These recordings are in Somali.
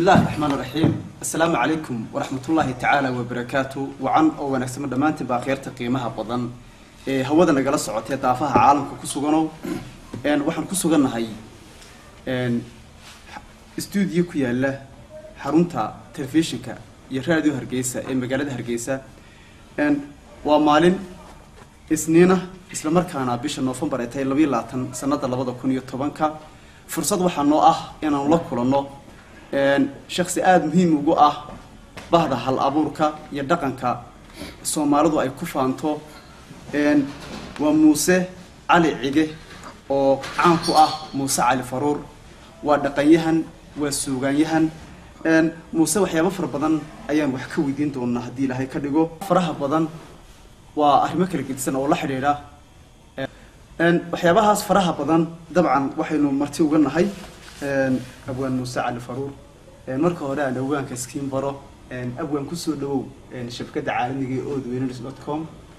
الله الرحمن الرحيم. السلام عليكم ورحمة الله تعالى وبركاته. وعن أو نكسم دمانت باخير تقييمها بدن هودا نجلا سعوتية دافها عالم كوسوغانو وحن كوسوغان هاي استوديو كياله حرونتا تلفزيونكا يراديو هرجيسا مقالة هرجيسا ومالين سنينه isla markaana bisha November ay tahay 22 sanada 2010 fursad waxa noo ah inaan la kulano shakhsi aad muhiim ugu ah bahda hal abuurka iyo dhaqanka Soomaalidu ay ku faanto waa Muuse Cali Cige oo caan ku ah Muuse Cali Faruur waa dhaqanyahan waa suugaanyahan Muuse waxyaabo far badan ayaan wax ka weydiin doonaa hadii Ilaahay ka dhigo faraha badan waa arrimo kala gedisan oo la xiriira waxyaabahaas faraha badan dabcan waxaynu marti uga nahay abwaan Muuse Cali Faruur marka hore aan awaanka iskiin baro abwaan ku soo dhawow shabakada caalamiga ee odweyne.com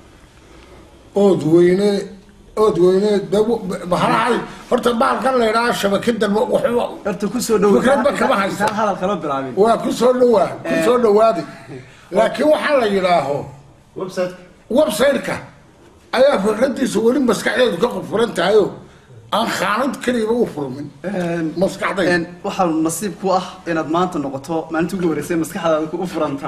odweyne maxaa horta baalkan la yiraahdo shabakada wuxuu horta ku soo dhawow kama haysan hadal kala bilaabay waa ku soo dhawaaday laakiin waxa la yiraahdo website-ka ayaa fikradiisa wali maskaxdeedu ka qofrantahay aan khaanad kaliya u furmin maskaxdeeda waxa nasiib ku ah inaad maanta noqoto maalintii ugu horeysay maskaxdaada ku furanta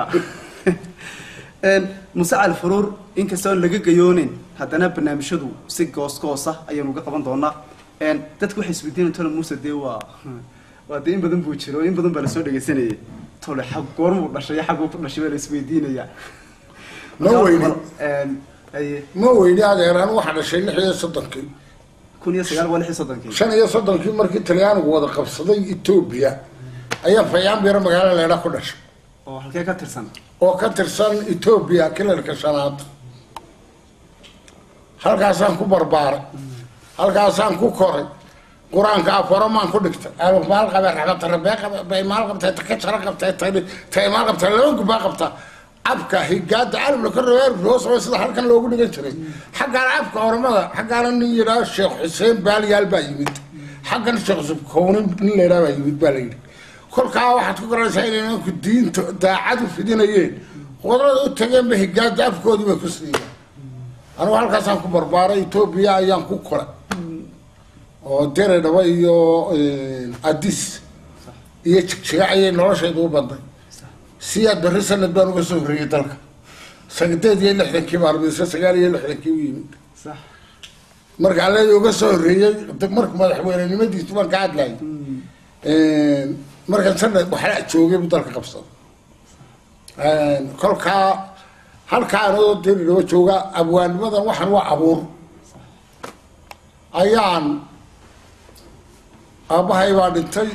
Muuse Cali Faruur inkastoo laga gayoonin haddana barnaamijyadu si goos ah ayaan uga qaban doonaa dadku waxay isweydiinayaan tolo Muuse dee waa in badan buu jiro in badan baa la soo dhageysanayay tolo xaq goormuu dhashay xaq uu ku dhashay baa la isweydiinayaa ما ويلي هذا أنا واحد شيء لحية صدقي كوني سجال ولا حي صدقي شان هي صدقي مركي تليان ووضع قبصدي إثيوبيا أيام فيام بيرم قال لا لا كلش حكي كترسن كترسن إثيوبيا كل الكشانات هل كاسان كبر بار هل كاسان كوكوري قرآن كافر ما كنت أنا مال قبل رحمة ربك بمال قبل تكشر قبل تي مال قبل لون قبل أبكى هي قاد عالم لكل غير فلوس بس هذا كان لو قلنا جتري حق على أبكى ورمضة حق على إني يرى الشيخ حسين بالي البايمد حق الشيخ زبكون إني يرى بايمد بالي كل كا واحد كقرا سائل إنه كدين تعاد في دينين وقرا تجمع به قاد أبكى ودي بكسرين أنا وحال كاسان كبر بارا إثيوبيا أيام كوكرا ودير دوايو أديس يشجعي نورش يدو بندي سياد برسل الدون وسوفري تلك سجدت يلي حنا كبار بس سجال يلي حنا كويين صح مرق على يوغا سوفري مرق مدح ويني مدي تبان قاعد لاي مرق سنه وحلا جوغي بدلك قبصه كلكا halka anoo dib loo jooga abwaanimada waxan waa abuur ayaan abahay baa dhintay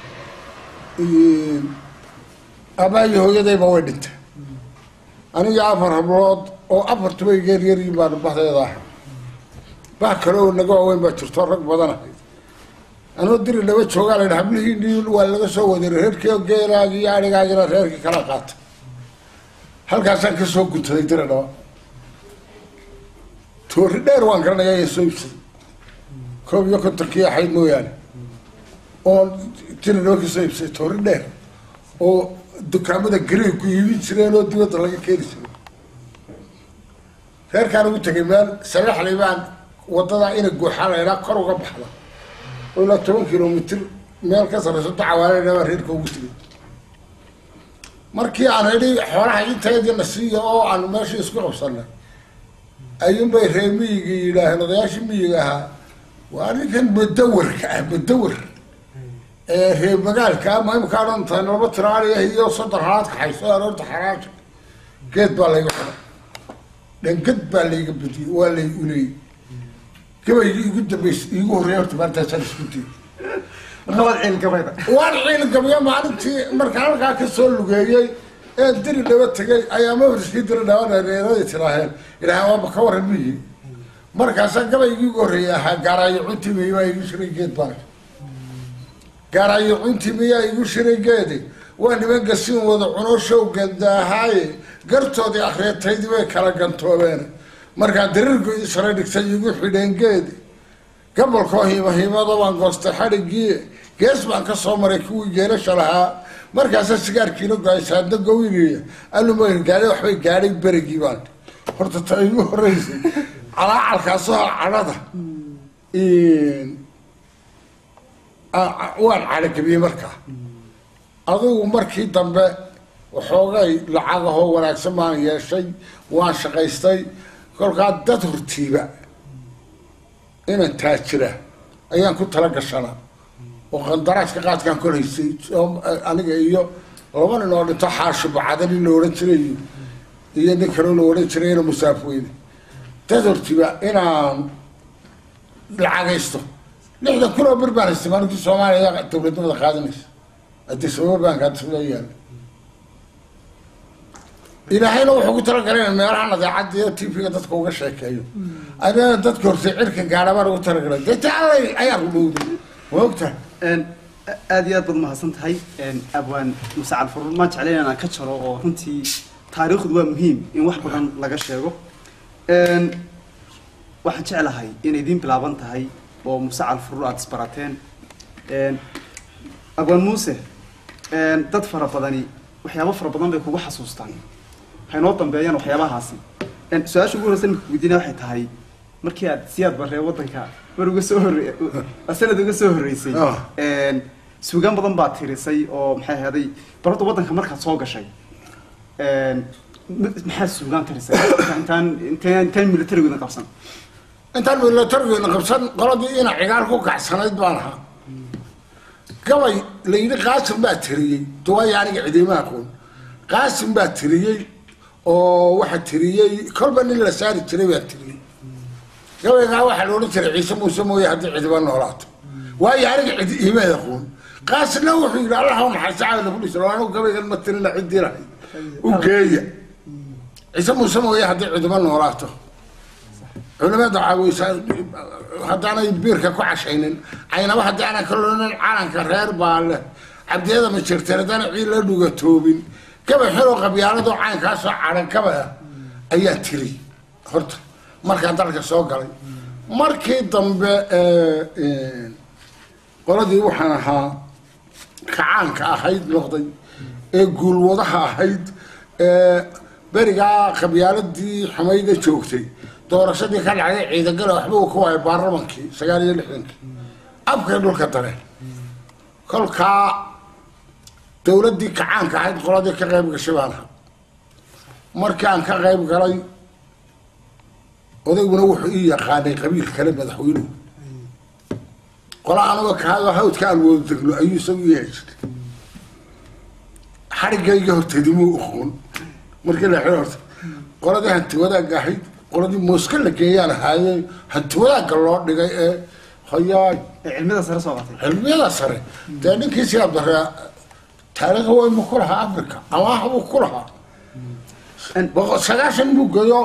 أباي هو يدي بودت أنا جعفر هبلود أو أفر تبي غير يبان بحث يضاح بحكروا نجوا وين بتشترك بدنا أنا أدري لو تشوق على الحبل هندي ولا سوى دري هيك غير أجي يعني غير هيك كلاقات هل كاسان كسوق كنت تدري لا تور دير وان كان جاي يسوي كم يكون تركيا حي مو يعني أو ترى لو كسوي تور دير أو دكامة الجريك يبين سريانو ديو تلاقي كيرس. غير كانوا متجمعين سلاح ليبان وضع إن الجحالة إلى قرو قبحلة. ولا 2 كيلومتر ميل كسر صدق عوالي لما ريد كوجتي. مركي أنا لي حوالي حاجة تيجي نسيه أو عن ماشي يسكون وصلنا. أيام بيرمي يجي له نضياش ميجها. وأنا كان بدور. هي مقال كان ما يمكن أن تنربط عليه هي وصدر هاتك حيصير أنت حراج قد بالي وحنا لأن قد بالي قبتي ولا يقولي كيف يقول بس يقول رياض ما تسلس كتير والعين كبيرة والعين كبيرة ما عرفتي مركان كاك السول جاي دري لو تجي أيام ما في دري لو أنا رياض تراهن إلى هوا بكور المي مركان سكبي يقول رياض قراي عتي بيما يشري قد بالي قرايو أنت ميا يشري جادي وأنا من قسم وضعنا شو قد هاي قرطو دي أخريت تيدي وكلا قنطو بينا مركا دررقو يسرى لك سيقو حدين جادي قبل كوهي مهيما طبعا قصت حرقي قيس بان كسو مريكو جيرش لها markaas sigaar kiilo gaaysaada gowriga alu ma gaari waxbay gaaray berigii baan horta taygu horeysay calaalkaas oo calada waan calaqabiyay markaa adigu markii dambe waxoogay lacagaho wanaagsan baan yeeshay waan shaqaystay kolkaa dad hortiiba inaan taajira ayaan ku tala gashanaa oo qandaraaska qaadkaan koraysay aniga iyo laba nin oo dhinto xaashi bacadani la odhan jiray iyo nin kaloo la odhan jiray ina musaafweyne dad hortiiba inaan lacagaysto 60 kun oo bir baan haystay maalintii Soomaaliya dowladnimada qaadanaysa haddii sababa baan ka tusmayaan ilaahayna wuxuu ku talagalay meelaha nadaacad iyo TV-ga dadka uga sheekeeyo ana dadka hortay cirka gaaraba ugu talagalay dadaalay ayaa u dhowday waqta aad iyo aad baad mahadsan tahay abwaan Musacal Furul ma jeclayna ka jaro oo runtii taariikhdu waa muhiim in wax badan laga sheego waxaan jeclahay in idin bilaaban tahay oo Musacal Furul aad isbarateen abwaan Muuse dad fara badani waxyaabo fara badan bay kugu xasuustaan waxay dambeeyaan waxyaabahaasi su'aasha ugu horeysa ku weydiinaa waxay tahay markii aad siyaad baree wadanka mar uga soo horeeyay sanad uga soo horeysay suugaan badan baa tirisay oo maxay ahaday barada wadanka markaad soo gashay maxaa suugaan tirisay intaan militariga qabsan intaan militariga qabsan qoladii ina cigaal ku kacsanayd baan ahaa gabay leeydi qaasim baa tiriyay duwayaaniga ciidamada qoon qaasim baa tiriyay oo waxa tiriyay kolba nin la saari jiray baa tiriyay gabayga waxa loo jiray ciise muuse mooye hadii ciidan noolaato waayaaniga ciidamada qoon qaasna wuxuu yiri allah ha naxariisto lagu dhiso laanu gabaygan ma tirina ciidirahay u geeya ciise muuse mooye hadii ciidan noolaato culimada caawiyay hadana biirka ku cashaynin aynaba hadana kaloonan caalanka reer baale abdiyada ma jirtay ciil la dhuga toobin kaba xiro qabyaalado caanka soo caalan kaba ayaa tiri horta marka dalka soo galay markii dambe qoladii waxaan ahaa kacaanka ahayd noqday ee guulwadaha ahayd beriga qabyaaladii xumayda joogtay doorashadii ka dhacday ciidan gal waxba uu ku waayay baarlamankii 69 abka dhulka dare kolka dowladii kacaanka ahayd qoladii ka qayb gashay baan markaan ka qayb galay odayguna wuxuu ii yaqaanay qabiil kale madaxweynuhu qolaanaba ka hawdka aan wada degno ayuu soo yeeshay xarigayga hortadimu uqoon markii la xirto qoladii hanti wadaag ahayd qoladii Moscow la geeyaan haayay hanti wadaag loo dhigay ee hayaa cilmida sare soo qatay cilmida sare dadkii si abdara taariikhda way ma kulaha Afrika ama uu kulaha boqo sagaashan buu gayo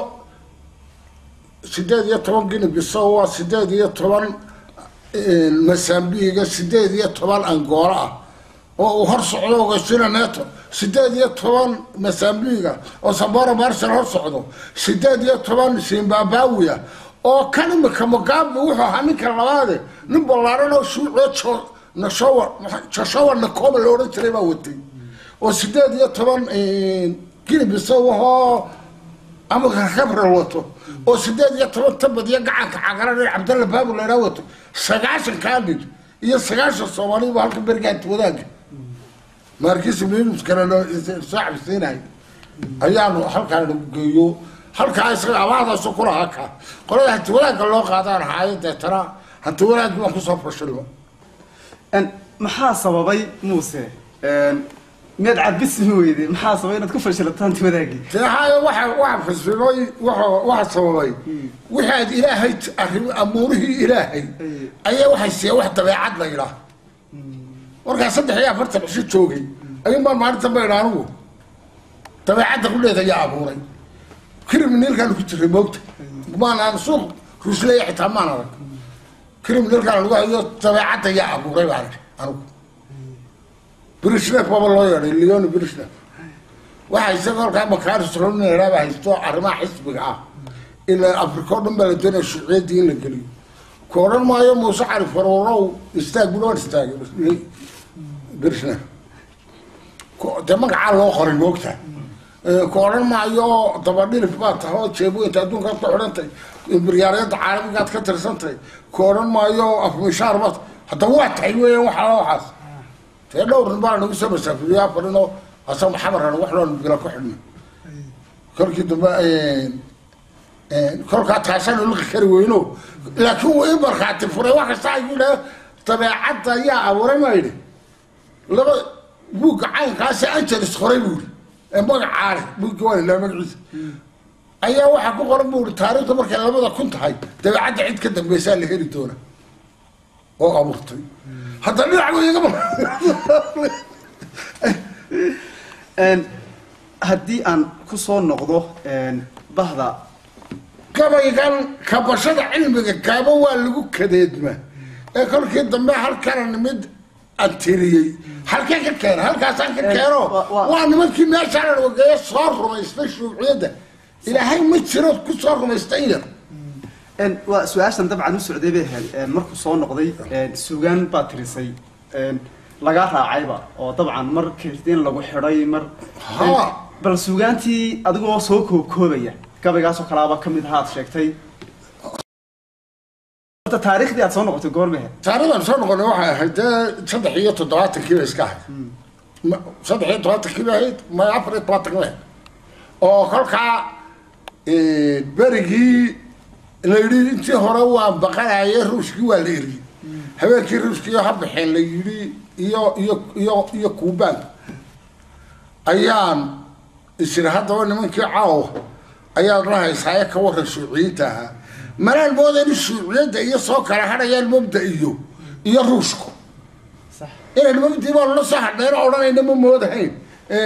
18 gini bisawa 18 Mozambique 18 Angola oo hor socdo oo sina neto 18 Mozambique oo Sambora Marshall hor socdo 18 Zimbabwe oo kan imika Mugabe wuxuu ahaa ninka labaad nin ballaaran oo shuuco nashawa na koob loo oran jiray baa watay oo 18 Guinea Bissau oo ama khabra wato oo 18 tabadiya gacanka cagaran Cabdalla Baabu la wato 9 kaadid iyo 9 Soomaali baa halka bergaad wadaag markiis minus kana saaxib siinay ayaanu halkaan geeyo halka isaga abaada soo kula haka qolada hanti wadaagga loo qaadaan hay'adda tara hanti wadaagga wax ku soo fashilmo maxaa sababay Muuse mid cabismi weeyday maxaa sababay inaad ku fashilataan hanti wadaagga tahay waxa fashilay waxa sababay waxaad ilaahay arrin amuurihi ilaahay ayaa waxa siya wax dabeecad la ilaa warka 3 cisho joogay ayuu maalinta baydhaanu dabeecadda ku leedahay abuuray criminalkan ku jiray moogta maana suuq ruslay xitaa maana criminalkan lagu hayo dabeecadda yaa abuuray baan anigu Brishna baba loo yeeray Leon Brishna waxa isagoo ka makaaris roonay raaba haysto arrimaha xisbiga ah ila Afrika dhan baa la doonay shucuudii in la geliyo kooran maayo Musacal Furul istaag Brishna ده مقع الله قرن وقتها كورن ما يو تبادل في بعض هو تشيبو أنت أدون كات قرنتي بريارات عالم قات كتر سنتي كورن ما يو أفمشار بس حتى وقت حيوه وحلا وحاس تلو رنبار نقص بس في يا فرنو أصلا حمر أنا وحلا بلا كحلم كل كده بقى كل كات حسن اللي خيروينه لكن هو إيه بركات فري واحد سايق له طبعا حتى يا أورا ما يدري لما بوك عين كاس أنت تسخريبول ما عارف بوك ولا ما عز أي واحد بقول بقول تاريخ تبارك الله ما كنت هاي تبع عد عد كده بيسال لي هيري تونا أو أمرتي حتى نلعب يا جماعة هدي أن كسون نقضه بهذا كما يقال كبشر علمك كابو واللي كديد ما كل كده ما هل كان نمد أنتري هل كان هل كان كيرو وأنا ممكن ما شعر وجاي صار ما يستشوا عيده إلى هاي متشرط كل صار ما يستعير وسؤال طبعا السعودية به مركز صون نقضي سوغان باتريسي لقاها عيبة وطبعا مر كرتين لقوا حري مر بل سوغانتي أدقوا سوكو كوبية كابيغاسو كلابا كميد هات شيكتي تاريخ دي صون نقطة قرمه تاريخ صون نقطة واحد هيدا صدحية تدوات كيلو إسكاه صدحية تدوات كيلو هيد ما يعرف تدوات كيلو أو كلها برجي اللي أنت هروا بقى يروشكي ولا يري هذا كيروشكي يحب حين اللي يو كوبان أيام الشركات وانا من كعاو أيام راح يسعى كور الشيوعيتها مرة الموضوع الشيوعية ده يسوق على هذا المبدئي يروشكو صح إيه المبدئي والله صح ده أورانا إنما موضوع هين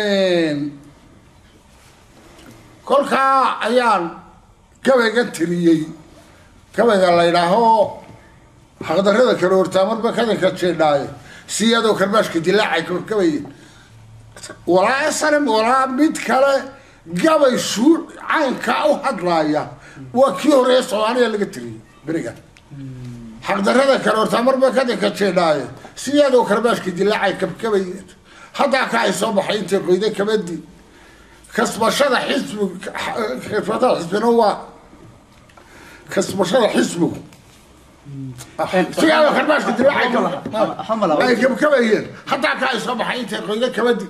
كل كا أيام كم تريي كم الله يراهو هذا هذا كرور تامر بكذا كتشي داي سيادو كرباش كدلاعي كوي ولا سلم ولا ميت كلا قبل شهور عين كاو هدرايا وكيو رئيس واني اللي قتري بريقا هذا هذا كرور تامر بكذا كتشي داي سيادو كرباش كدلاعي كوي هذا كاي صباح انت قيده كبدي كسب شذا حزب فتح حزب هو كسب شذا حزبه سيادة خرباش كدلاعي كلها حمل أي كم هي حتى كاي صباح انت قيده كبدي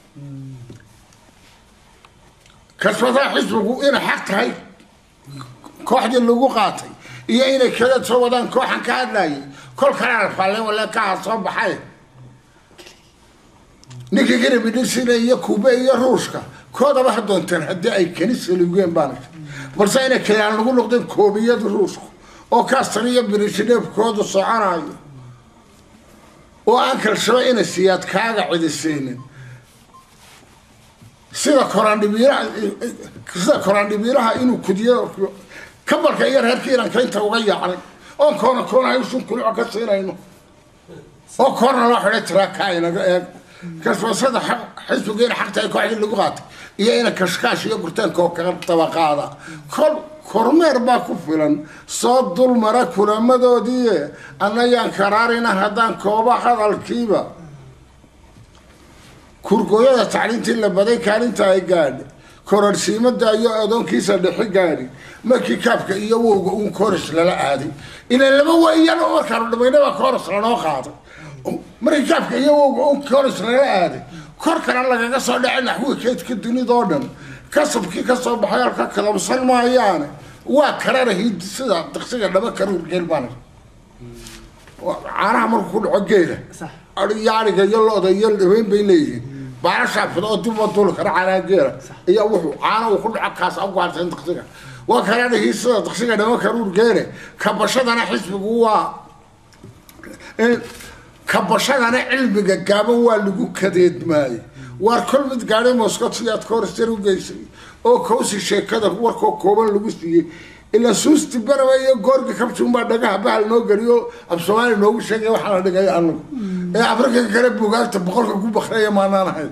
كسب حزبه إن حق هاي كواحد اللي قاطي إيه إن كذا تسوى دان كوحن كهدلاي كل كلام فعليه ولا كه صباح هاي نيجي كده بنسينا يكوبا يروشكا كودا واحد دون تنهدي أي كنيسة اللي وين بانك بس أنا كلام نقول نقدم كوبية روشكا أو كاسترية بنسينا بكود الصعارة وأكل شوي إن السياد كاغا عد السنين سيدا كوران دي بيرها إنو كدية كبر كأير هالكيران كاين توغيا علي أو كونا يوسون كل عكسينا إنو أو كونا لا حريت راكاينا كسب صدق حزب غير حق تاي كوحد اللغات iyo ina kashkaash iyo gurtaanka oo kaga tabaqaada kormeer baa ku filan soo dul mara kulamadoodii anayaan karaarina hadaan kooba hadalkiiba kurgooyada tacliintii la baday kaalinta ay gaadh kororsiimada iyo adoonkiisa dhixi gaadhi markii kaabka iyo wowga uu koris lala aaday ina laba weeyaan oo markaa dhameynaba koris la noo qaaday markii kaabka iyo wowga uu koris lala aaday كوركنا الله كسر لعنا حوي كيت كدني دورن كسب كي كسر بحيار كذا وصل ما يعني وكرر هي سدا تقصير لما كرر جلبان أنا عمر كل عجيلة صح يعني يلا ده يلا وين بيليه بعرف في الأوتو بطول كرر على جيرة هي وحو أنا وكل عكاس أو قارت عند تقصير وكرر هي سدا تقصير لما كرر جيرة كبشة أنا حس بقوة كبشان علمك جابوا واللي كديد ماي وكل متقاري مسقطيات كورستيرو جيسي او كوسي شيكada warko kooban lagu siiyay ila suusti barawayo goorga kabtuun baa dhagaha bahal noo gariyo ab Soomaali noogu sheegay waxa la dhigay anagu ee Afrika kale buugaagta boqolka ku baqreeya maanaanahay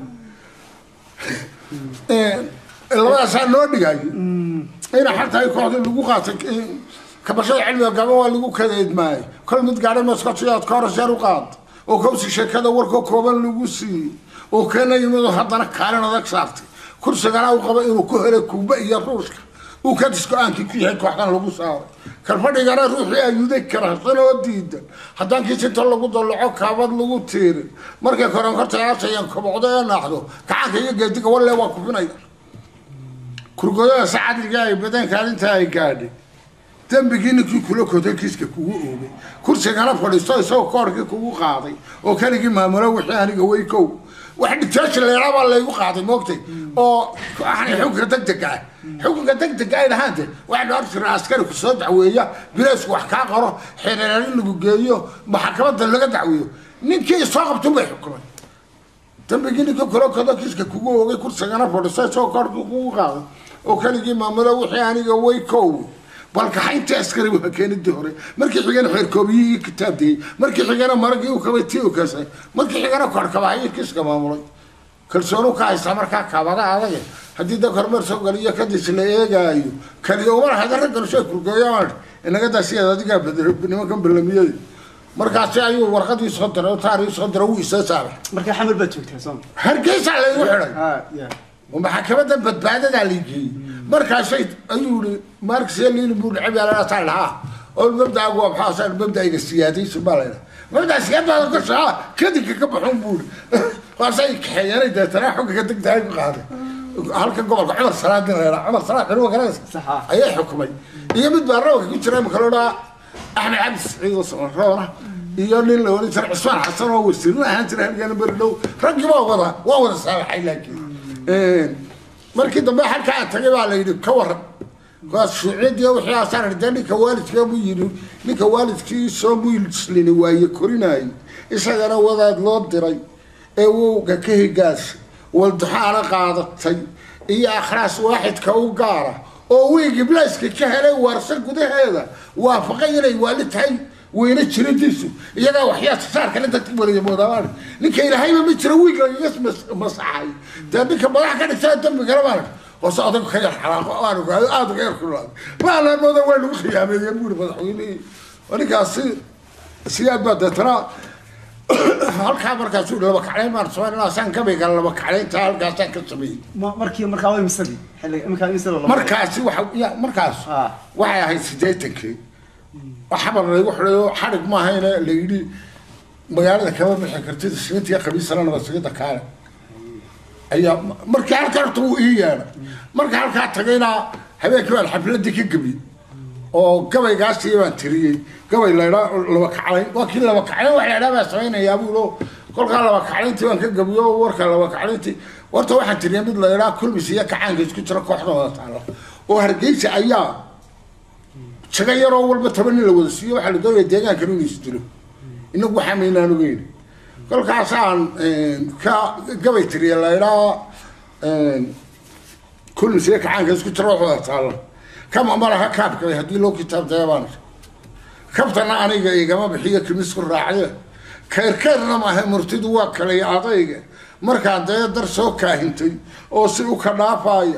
labadaas noo dhigay ina xataa ay kooxda lagu qaatay كبشر علمي قبوا اللي كذا معي كل متقارن مسقطيات كورستيرو qaad oo kowsi sheekada warko kooban lagu siiyay وكان يمدو هذا كارن هذاك صارتي كل سجانا وقبل إنه كهرة كوبا يروشك وكدسكو أنك فيها كوحنا لو صار كالفرد جرى روحي يذكر سنة جديدة حتى أنك تطلعوا طلعوا كابد لو تير مركز كرام كرت عاصي ينكب عضيا ناخذه كعك يجدك ولا واقفين كرقودا ساعات الجاي بدن كان تاي قاعد تم بيجينك كله كده كيسك كوو كرسي كان فلسطين سو كورك كوو قاضي وكان يجي ما مروح يعني قويكو واحد تاش اللي رابع اللي يقاضي موقتي او احنا حكم دقدق حكم دقدق قاعد هذا واحد ارسل عسكري في صوت دعويه بلاش وحكا قره حينين لو جيو محكمه لغا دعويه نينكي سوق تبع حكمه تم بيجينك كله كده كيسك كوو كرسي كان فلسطين سو كورك كوو قاضي وكان يجي ما مروح يعني قويكو بالك حينتي عسكري وكان الدهري مركي حيجانا خير كوبي كتاب دي مركي حيجانا مرقي وكبتي وكاسه مركي حيجانا كركباي كيس كمامولي كلسونو كاي سمركا كابدا هذا هدي ده كرمر سو غليه كديس ليغايو كان يوم هذا رجل شيء كرغيان انغا داسي هذا بنيما كان بلميدي markaas ayuu warqadii soo diray taariikh soo diray uu isaasay markii xamal baa joogtay soo hargeysa la igu xiray ومحكمة بدبادة عليكي مركز شيء أيوني مركز اللي نقول عبي على أصلها والمبدأ هو بحاصل المبدأ السيادي سبالنا مبدأ السيادي هذا قصة كذي كبحون بول وصي كحياني ده ترى حق كذي ده قاعد هلك قبل عمر صلاة عمر صلاة هو كلاس صح أي حكومي هي متبرر كنت ترى مكرونا إحنا عبد السعيد وصلنا يقول لي لو ترى عثمان حسن هو السنة هنتنا هنجنا بردو رجع وضع صار حيلك markii dambe halka tagay baa la yiri ka waran qaas shuuciid waxa saaran dadka waalidka buu yiri ninka waalidkii soo muilslini waaye korinay isagana wadaad loo diray ee uu ka higaas waldaxana qaadatay iyo akhraas waaxid ka u gaara oo wiigi blaaska ka helay warsan gudaheeda waafaqay inay waalidhay وين تشريتيسو يلا وحياة صار كلا تكبر يا مودوان لكي لهاي ما مترويج اسم مصحي تبيك ما كان يساعدهم بكلامك وصادق خير حرام وانا هذا غير كله ما لا مودوان وخيام يقول مدحويني وانا كاسي سياد بدا ترى halka markaas uu laba kacay maar Soomaaliya san ka bay gal laba kacay ta halkaas ka sameeyay markii way misadi xilliga markaas waxa markaas waxay ahayd 80kii وحبر يروحوا حرق ما هنا اللي يجي مجال كمان من حكرتي السنة يا خبيث أنا بس كده كان أي مركع كرتو إيه أنا مركع كرتجينا هذا كمان الحفلة دي كجبي أو كمان جالس يبان تري كمان لا لو كعين وكل لو كعين وإحنا بس وين يا أبو كل قال لو كعين تبان كجبي وورك لو كعين تي ورت واحد تري مد لا كل مسيا كعين كنت ترى كحنا تعالى وهرجيت أيام شغير أول ما تبني الوزير وحلو ده يدينا كانوا يستلوا إنه بحمينا نقول كل كاسان كقبل تري الله يرى كل شيء عن كذا كنت روح تعالى كم مرة كاب كذا هدي له كتاب ديوان كابتنا أنا جاي جماعة بحية كمسك الراعية كيرنا ما هي مرتد وكلي عطية مركان ده درسوا كاهنتي أو سلوا كنافايا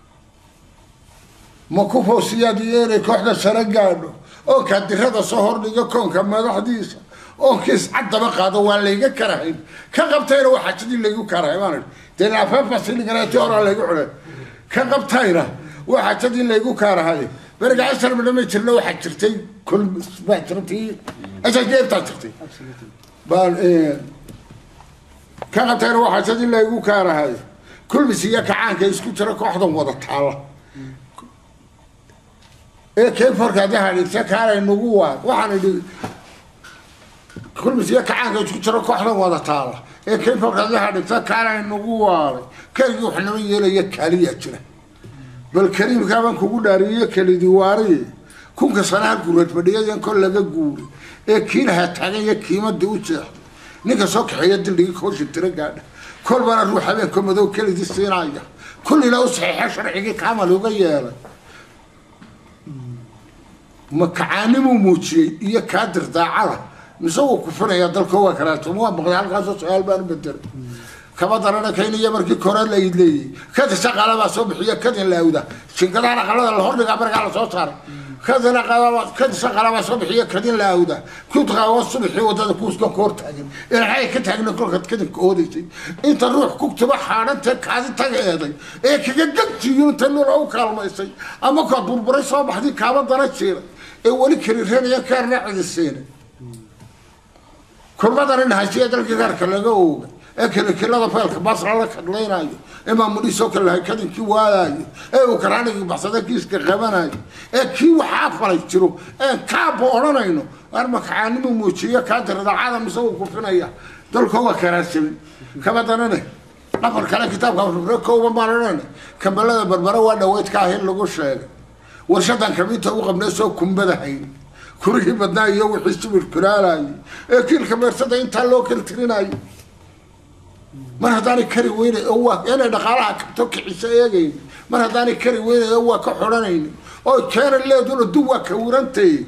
مكوفو سياديين كوحدة سرقانو او كادرهدا صهور ليغا كونكا مدحديسا او كيس عدا بقاده waa leega karayn ka qabtayna waxa jidii leegu karay maan teen afafas in garaatay hore leegu xulay ka qabtayna waxa jidii leegu karay barga 10 midna jirna waxa jirtay kul isbaatirtii aja jeebta jirtay bal ka qabtayna waxa jidii leegu karay kul bisiya kacaanka isku jira kooxdan wada taala كيف فرق هذا السكارة النجوة وحنا كل مسيا كعانك يشتري كحلا ولا طالع كيف فرق هذا السكارة النجوة كيف يحنا ويلا يكالية كنا بالكريم كمان كقول دارية كل دواري كون كسرها قولت بديه كل لقى قول كينها تانية كيمة دوتة نكسوك حياة اللي يخش الترقة كل مرة نروح عليه كم ذو كل دي الصناعية كل لو صحيح شرعي كامل وغيره مكعانم وموتشي هي كادر داعرة مسوي كفنا يا دلك هو كراتو مو بغي halkaas su'aal baan bedel kaba darana keenaya markii koran la idleeyay kada shaqala ba soo bixiya kada laawda shinkadana qalada la hordhiga barka la soo saaray كذا قلبة كذا قلبة صبحية كذين لاودا كنت غاوة صبحي وده كوس كورت أجن الحين كنت أجن كل كذا كوديتي أنت روح كنت بحار أنت هذه تجاهدي إيه كذا قلت يوم تنور أو كلمة يصير أما كبر بريء صباح دي كابا درجة إيه ولي كريرين يا كارنا عند السنة كل ما درنا هالشيء ده الكذا كله جوه أكل كله ضفالك بصر على كلينا أيه إما مديسو كله كذا كيوالا إيه وكراني بحصده كيس كغبنا إيه كيو حافظ يشترو إيه كابو أرانا إنه أرمك عاني موشية كادر هذا عالم مسوي كفنا إياه دول كوا كراسي كم ترى نقول كلا كتاب كم كوا مرنا كم بلد بربرة وانا ويت كاهن لقوش ورشدان كميته وقبل نسوا كم بدهين كوري بدنا يوم يحسوا بالكلام إيه كل كم يرصد أنت لو كل تريناي ما هذاني كري وين هو أنا دخلها كتوك حسياجي ما هذاني كري وين هو كحرانين أو كان اللي دول الدوا كورنتي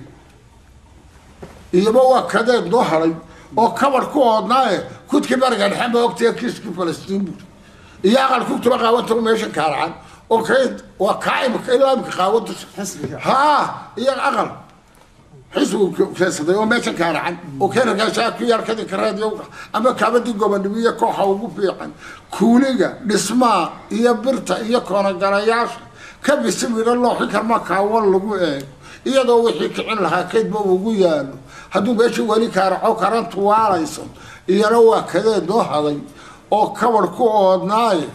يبوا كذا ظهري أو كبر كوادنا كنت كبر قاعد حب وقت يكيس فلسطين يا قال كنت بقى وانت ماشي كارعان أوكي وكايم كلا بقاوت ها يا أقل حسوا كسر يوم ماشي كارعان وكان قاشاك يركض كراديو أما كابدي قبل كوحة وقفيعن كوليجا نسمع يبرتا يكون الجرياش كم يسمي الله حكر ما كاول لقوه iyadoo wixii kicin lahaa kaydba ugu yaalo hadduu meeshii weli kaaraco karantu waarayso iyana waa kadeed noo haday oo kabar ku oodnaaye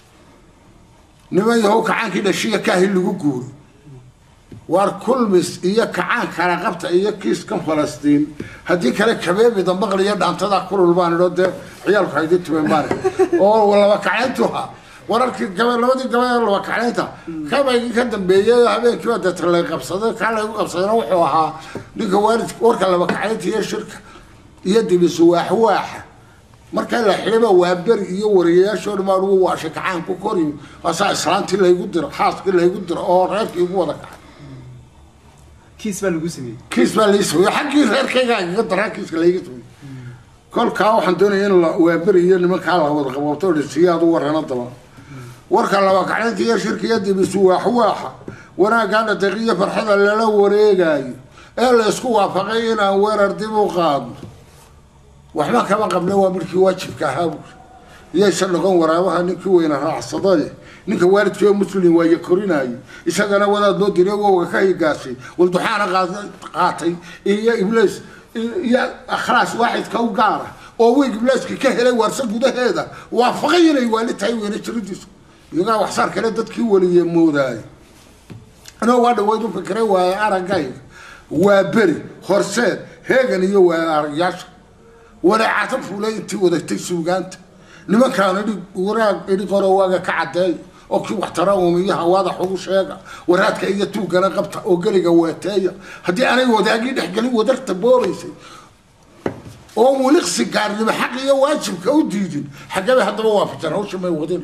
niman yahow kacaankii dhashiya kaahil lagu guuray waar kulmis iyo kacaan kala qabta iyo kiiskan falastiin haddii kale kabeebida maqliyo dhaantada kulul baan idho dee ciyaalku haydii tumeen baane oo laba kacayntuha wararkii labadii gabadh laba kacaynta kabaygi ka dambeeyay habeenkii wada talay qabsaday kala ugu qabsadayna wuxuu ahaa ninka waalidka warka laba kacaynta iyo shirka iyo dibisu waax marka la xilaba waa ber iyo wariyaashood ma ugu waashay kacaan ku korin asaa islaantii la igu diro xaaskii la igu diro oo reerkii ugu wada kacay kiis baa lagu sameeyay kiis baa la sameeyay xaqii reerkayga iga daraa kiiska la iga sameeyay kolkaa waxaan doonayaa in waa ber iyo nimanka la wada qabto siyaad u warana daba warka laba kacaynta iyo shirkiya dibisu waaxa wanaagana daqiiqo farxada lala wareegayo ee la isku waafaqay in aan weerar dib u qaadno waxba kama qabno waa markii waajibka ahaa yeeshan noqon waraabaha ninkii weyna raacsaday ninka waalidkii muslim waa yakorinay isagana wadaad loo diray oo ka higaasay walduxaana qaatay iyo iblis iyo akhraas waahid ka u gaara oo weeg ibliska ka helay warsa gudaheeda waafaqay inay waalidtay weyna jiridiisu يقع وحصار كله دتكي ولي موداي أنا واحد وايد فكره وأرجعي وبري خرسان هيجن يو أرجعش ولا عاطف ولا أنت ولا تسوقانت لما كانوا يدي قروا واجا كعداي أو كي واحترامهم إياها واضح وش هذا ورات كأي توك أنا قبت أو قلي جواتايا هدي أنا وداقي نحكي ودرت بوريسي أو ملخص قارن بحقي واجب كوديدين حاجة هذا موافق أنا وش ما يودين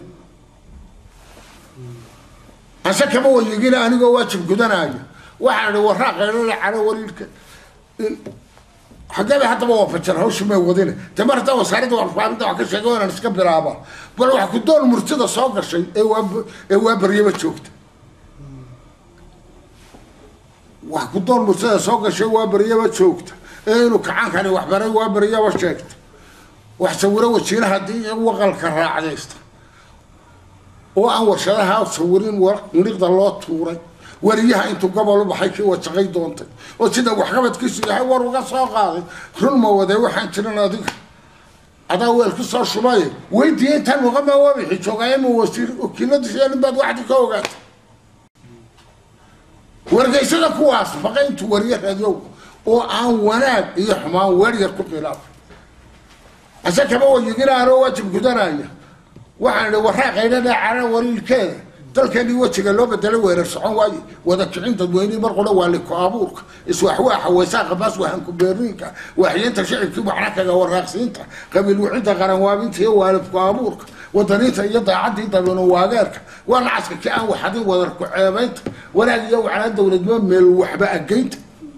عشان كم هو يجينا أنا جواتشب جدنا واحد وراق غير على وليك حاجة حتى ما وفتشنا وش ما يودينا تمرت وصارت وفهمت وكش جوانا نسكب درابة بلو حكدون مرتضى صاقر شيء إيوه بريبة شوكت وحكدون مرتضى صاقر شيء إيوه بريبة شوكت إنه كعان كان وحبري إيوه بريبة شوكت وحسوره وشيلها دي وقال كراع ديست وأنا ورشلها وصورين ونقدر الله توري وريها أنتو قبلوا بحكي وتشغي دونتي وكذا وحكمت كيسي حوار وقصة قاضي كل ما وده وحن ترى ذيك هذا هو القصة شوية ويدي أنت المغمى وبيحي شغايم ووسير وكنا دشيان بعد واحد كوجات ورجيس لك واس بقى أنتو وريه هذيو وأنا وناك يحمى وريه كل عشان كمان يجينا رواج بجدنا waxaan waraaqeynaa cara wariilkeeda dalkani wajiga loo bedelo weerar socon waay wada kicin dadweyne mar qolo waa liku abuurka iswaxwaaxa wasaaqa bas waxaan ku beerinka waxyeenta shicibkii waxna kaga waraaqsiinta qabiil wixinta qaran waabinta iyo waalidku abuurka wadaniinta iyo daacadii dadweyne waageerka waan caska ka aan waxadin wadar ku ceebaynta wanaag iyo waxna dawladnimo meel waxba ageynta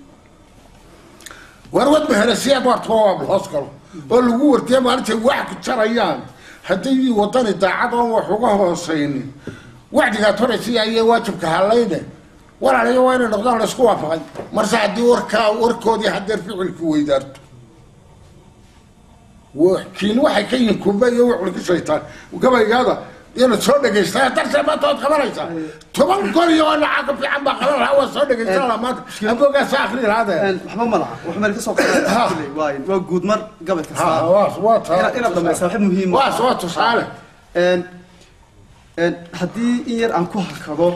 warwad maharasiyaad waa toob hoos kale oo lagu wartay maalintii wax ku jarayaan هدي وطني تعاطون وحقوقه الصيني وعدي قاتوري سي أي واجب كهالينه ولا عليه وين نقدر نسكوا فقط مرسى دي وركود يحضر في الكويت دارت وكين واحد كين كوبايه ويعمل الشيطان وقبل هذا يلا تصور دقيقة ترسل ما تقعد خبريسة تبغى تقول يا ولا عاقب في عم خبر هو تصور دقيقة ما أبغى ساخرين هذا محمد ملعب وحمل كسر واين وجود مر قبل كسر واصوات إلى ضمن صاحب مهم واصوات صالح haddii in yar aan ku hakado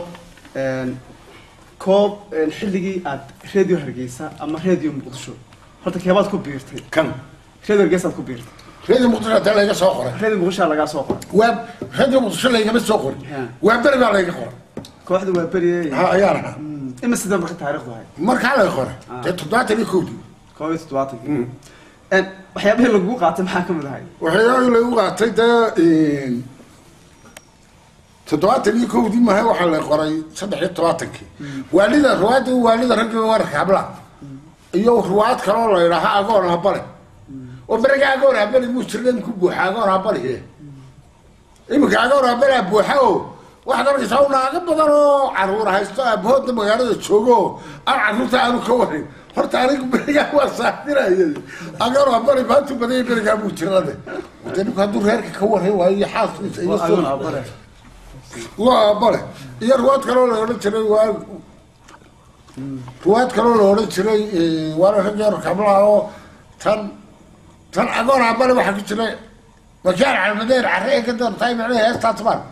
koob xilligii aad radio Hargeysa ama radio Muqdisho horta keebaad ku biirtay kan radio Hargeysa ku biirtay radio Muqdisho ta laga soo qoray radio Muqdisho laga soo qoray waa radio Muqdisho laga soo qoray waa bari baa laga qoray kooxdu waa bari ha ayaana ima sidoo marka taariikhdu hay marka la qoray toddobaatan koodi koob toddobaatan waxyaabaha lagu qaatay maxaa ka mid ahay waxyaabaha lagu qaatay تدواتني كودي ما هي وحلا قري صدق تدواتك والدا رواد والدا رجل ورك حبلا يو رواد كانوا لا راح اقول هبل وبرجع اقول هبل مسلم كبو حاجه هبل هي إما كأقول هبل ابو حو واحد رجع سونا قبضوا عرور هيستا بود مغارده جوجو عرور تاعو كوري hortaarigu bariga waa saafirayay agar abari baatu baday bariga mutirade wadani ka dur reerka ka waray waa xaas iyo soo abare waa abare iyo ruwaad kale oo la jiray waa ruwaad kale oo la jiray waa rajar kablaawo tan agar abari waxa ku jiray wajaar almadeer carreey ka doortay macnaheedu heesta taban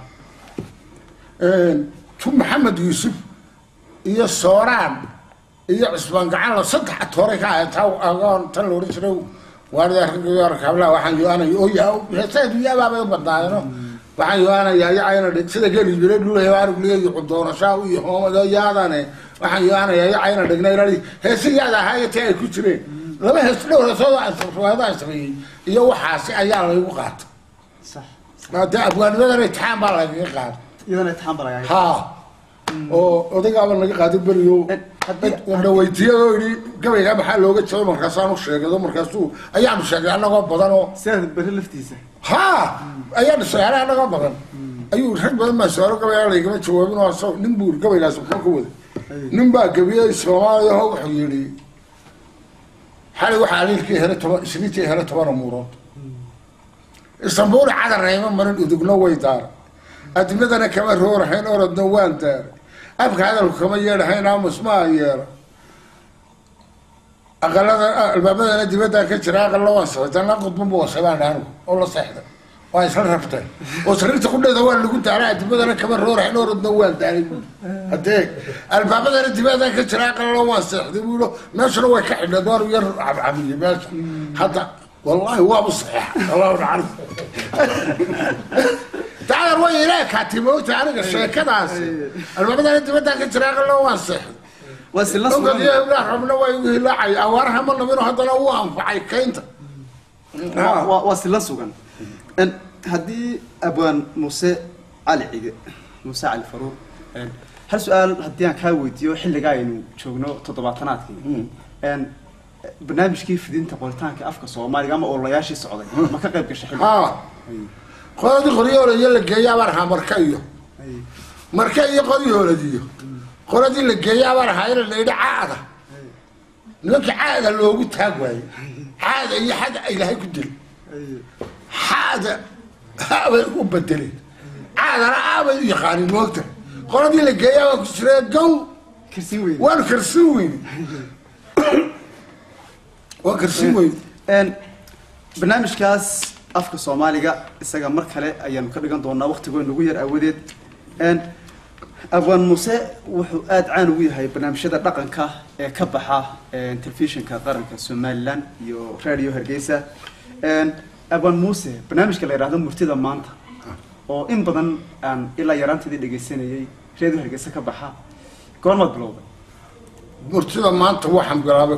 tu maxamed yuusuf iyo sooraan iyo isbaan gacan la saddex toore ka ah taw agoon tan loo riixo waarida ragayar kabla waxaan yoonay oo yaa heesaydu yaaba badnaayno waxaan yoonay ayna sida gali jiray dhulay waar ugliyo qodoonashaa iyo hoomada yaadane waxaan yoonay ayna dhignay rali heesiyada hay'atay ay ku jireen laba hees dhowr soo aan sameeyay iyo waxaasi ayaa lagu qaatay sax maada abwaanimada imtixaan baa laga qaatay iyadana imtixaan baa laga ha oo odayga laga qaaday bariyo hadda weydiiyay yiri gabayga maxaa looga jeedo markaas aanu sheegado markaas uu ayaan sheegay anagoo badan oo sida bari laftiisa ha ayaan sheegay anagoo badan ayuu rag badan ma soo gabayga laga jawaabin oo soo nin buur gabaygaas wuxuu ku waday nin baa gabiyay Soomaaliya oo wuxuu yiri xal waxa aliilkii hore isniintii hore 10 murood Istanbul cadar reeyma marin udugno way daar admadana kama roorhayn orodna waan daar abka hadalku kama yeedhahaynaa musmaa yeela aqalada albaabadana dibadda ka jira aqallo waa sabtana qodmo buu sabaan aanu oo la seexday waa isla rabtay oo sariirta ku dheeda waa lagu taaraa dibadana kama roorhayn orodna waan daaray hadee albaabadana dibadda ka jira aqallo waa seexday buu meeshana way ka xidhad war yar cabcamiye meesha hadda wallahi waa صحيح الله يعرف تعال وين لا كاتبوت انا الشيكداس المبدا انت بدك تراق لو واصح واسلص لا ربنا وي لا اورها من منه هذا هو انفعي كينت واسلص ان هدي ابوان موسى علي عيد موسى علي الفاروق هل سؤال هدي ان كا ويديو خليغا انو جوجنو تoddobaatanaadkii ان barnaamijkii fidinta qoritaanka afka Soomaaliga ama oolayaashii socday ma ka qayb gashay xilli qodii qoriyoolay la geeyay warha markay qoriyooladiyo qoradii la geeyay warha in la idhaacada ninka caada loogu taag waayay caada iyo xada ilaahay ku dil xada haba u bedelay caada aaba yaqaan moogta qoradii la geeyay waa ku jiray gow kirsin weyn waan kirsin weyn وكرسي وين barnaamijkaas afka Soomaaliga isaga mar kale ayaan ka dhigan doonaa waqtigoon ugu yar awadeed abwan Muuse wuxuu aad caan ugu yahay barnaamijyada dhaqanka ee ka baxa telefishinka qaranka Soomaaliland iyo radio Hargeysa abwan Muuse barnaamijka la yiraahdo murtida maanta oo in badan aan ila yaraantadii dhageysanayay radio Hargeysa ka baxa goorma bilowday murtida maanta waxaan bilaabay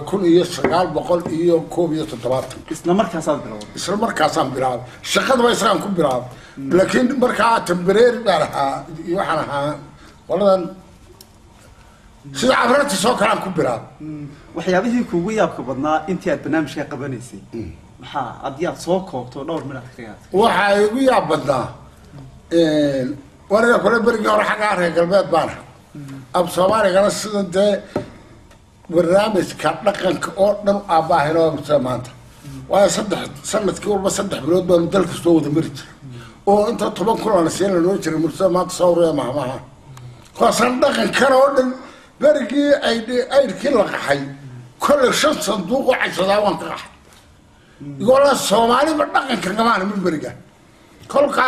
1977 isla markaas aad bilowday isla markaas aan bilaabay shaqada way islaan ku bilaabay laakiin markaa temporary baa waxaan ahaa waladan sida abrata soo kala ku bilaabay waxyaabihii kuugu yaabka badnaa intii aad barnaamijka qabanaysay maxaa adiyaad soo koobto dhowr minad ka yaad waxa igu yaab badnaa wariga kale bariga hore xaga reer galbeed baan ab Soomaaliga la sidoo barnaamijka dhaqanka oo dhan aabahayna maanta waa sanadkii walba 3 bilood baan dalka soo wada mari jiray oo inta 10 kulan seen loo jiray mursa maanta sawiraya mahmaha koosan dhaqan kale oo dhan berigii ay kila qaxay kol shan sanduuq oo cashada waan ka qaxay igoola Soomaali ba dhaqanka gamaan mid beriga kolka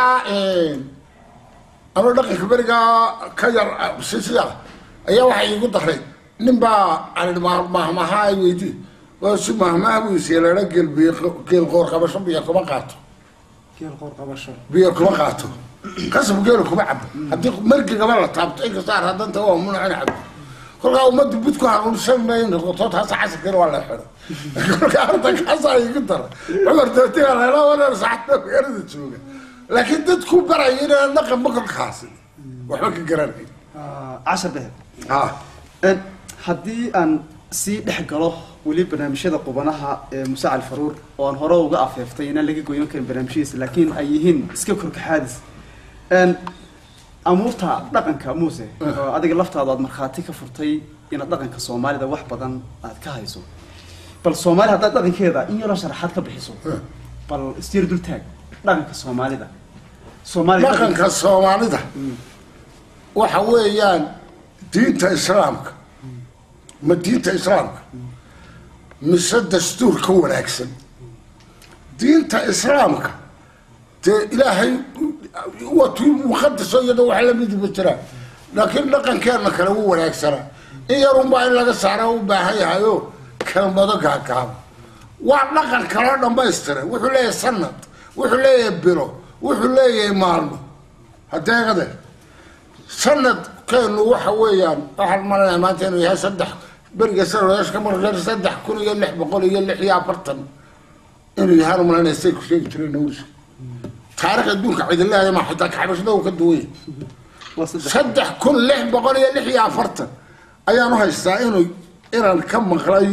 ama dhaqanka beriga ka yar sisiya ayaa waxay igu daray nimba aan mahmaha ay weydii oo si mahmaha uu seelana geel qoor qabasho biyo kuma qaato biyo kuma qaato qasab geel kuma cabo hadii markii gabal la taabto in ka saar hadanta waa munacan cabo kolka umadu budku haruun sameeyeen qoto taas casir wala xiro kolka arda kaasa igu daray umar dadka la wala saacada weerada jooga laakiin dadku barayina dhaqan ma kalkaasi waxba ka garanay 10 dahab haddii aan sii dhex galo weli barnaamijyada qubanaha ee Musa Alfaruur oo aan hore uga afeeftay in laga gooyin karo barnaamijyadiisa laakiin ay yihiin iska korkaxaadis amuurta dhaqanka Muuse adiga laftaada aad marxaati ka furtay in dhaqanka Soomaalida wax badan aad ka hayso bal Soomaaliya hadda dhaqankeeda in yar sharaxaad ka bixiso bal istiir dul taag dhaqanka Soomaalida dhaqanka Soomaalida waxa weeyaan diinta Islaamka مدينة إسلام مسد دستور كون أكسن دينة إسلامك إلهي وتو مقدس يدو على ميد بترا لكن لقن كان مكانه ولا أكسره إيه ربما إلا قصاره وباهي هايو كان بدك هكام وعلقن كلام ما يستره وحليه سند وحليه بيرو وحليه مالو هذا كذا سند كان وحويان أحد مرة ما كانوا يصدق برجع سر وياش كمان غير صدق كل يلح بقول يلح يا فرتن إنه يهرم لنا يسيك شيء تري نوش تارك الدنيا عيد الله ما حدك حبش ده وكدوي صدق كل لح بقول يلح يا فرتن أيام هالسائل إيران كم مخلاي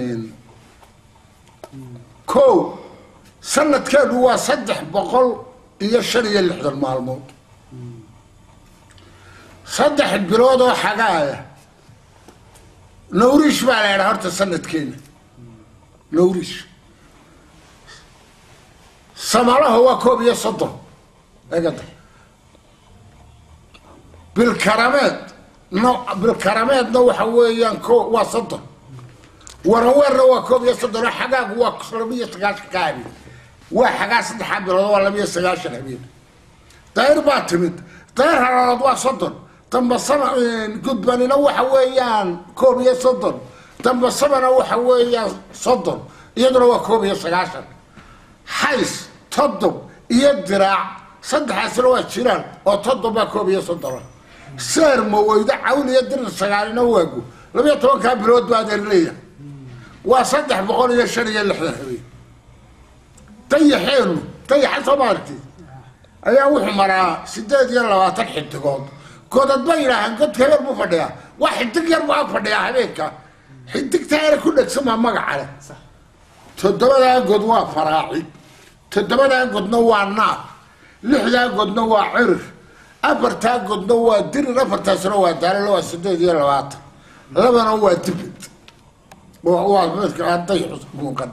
كو سنة كان هو صدق بقول يشري يلح المعلومات صدق البلاد وحقايا نوريش بقى على هرت السنة كين نوريش سمره هو كوب يصدر اقدر بالكرامات بالكرامات نو حويان كو وصدر ورور هو كوب يصدر حقاق هو كسرمية سقاش كامل وحقاق صدح بلاد ولا 100 سقاش حبيب طير باتمد طير هرادوا صدر تم الصنع قد بني نوح ويان كوبية صدر تم الصنع نوح ويان صدر يدروا كوبية 16 حيث تضب يدرع صدح سنوات شيران وتضب كوبية صدر سير مويدة عون يدر السقال نواقو لم يتوقع برود بعد الليل وصدح بقول يشري اللحظة طيحينه طيح صبارتي أيها وحمرا سداد يلا واتحد تقول كود الضيرة عن قد كبير مفردها واحد تقير مفردها عليك حدك تعرف كلك سمها مقعلة تدبدا قد وا فراعي تدبدا قد نوع النار لحدا قد نوع عرف أفرتا قد نوع دير أفرتا سنوع دار لو السداد يلا وات لما نوع دبت وهو مثل عن طيح ممكن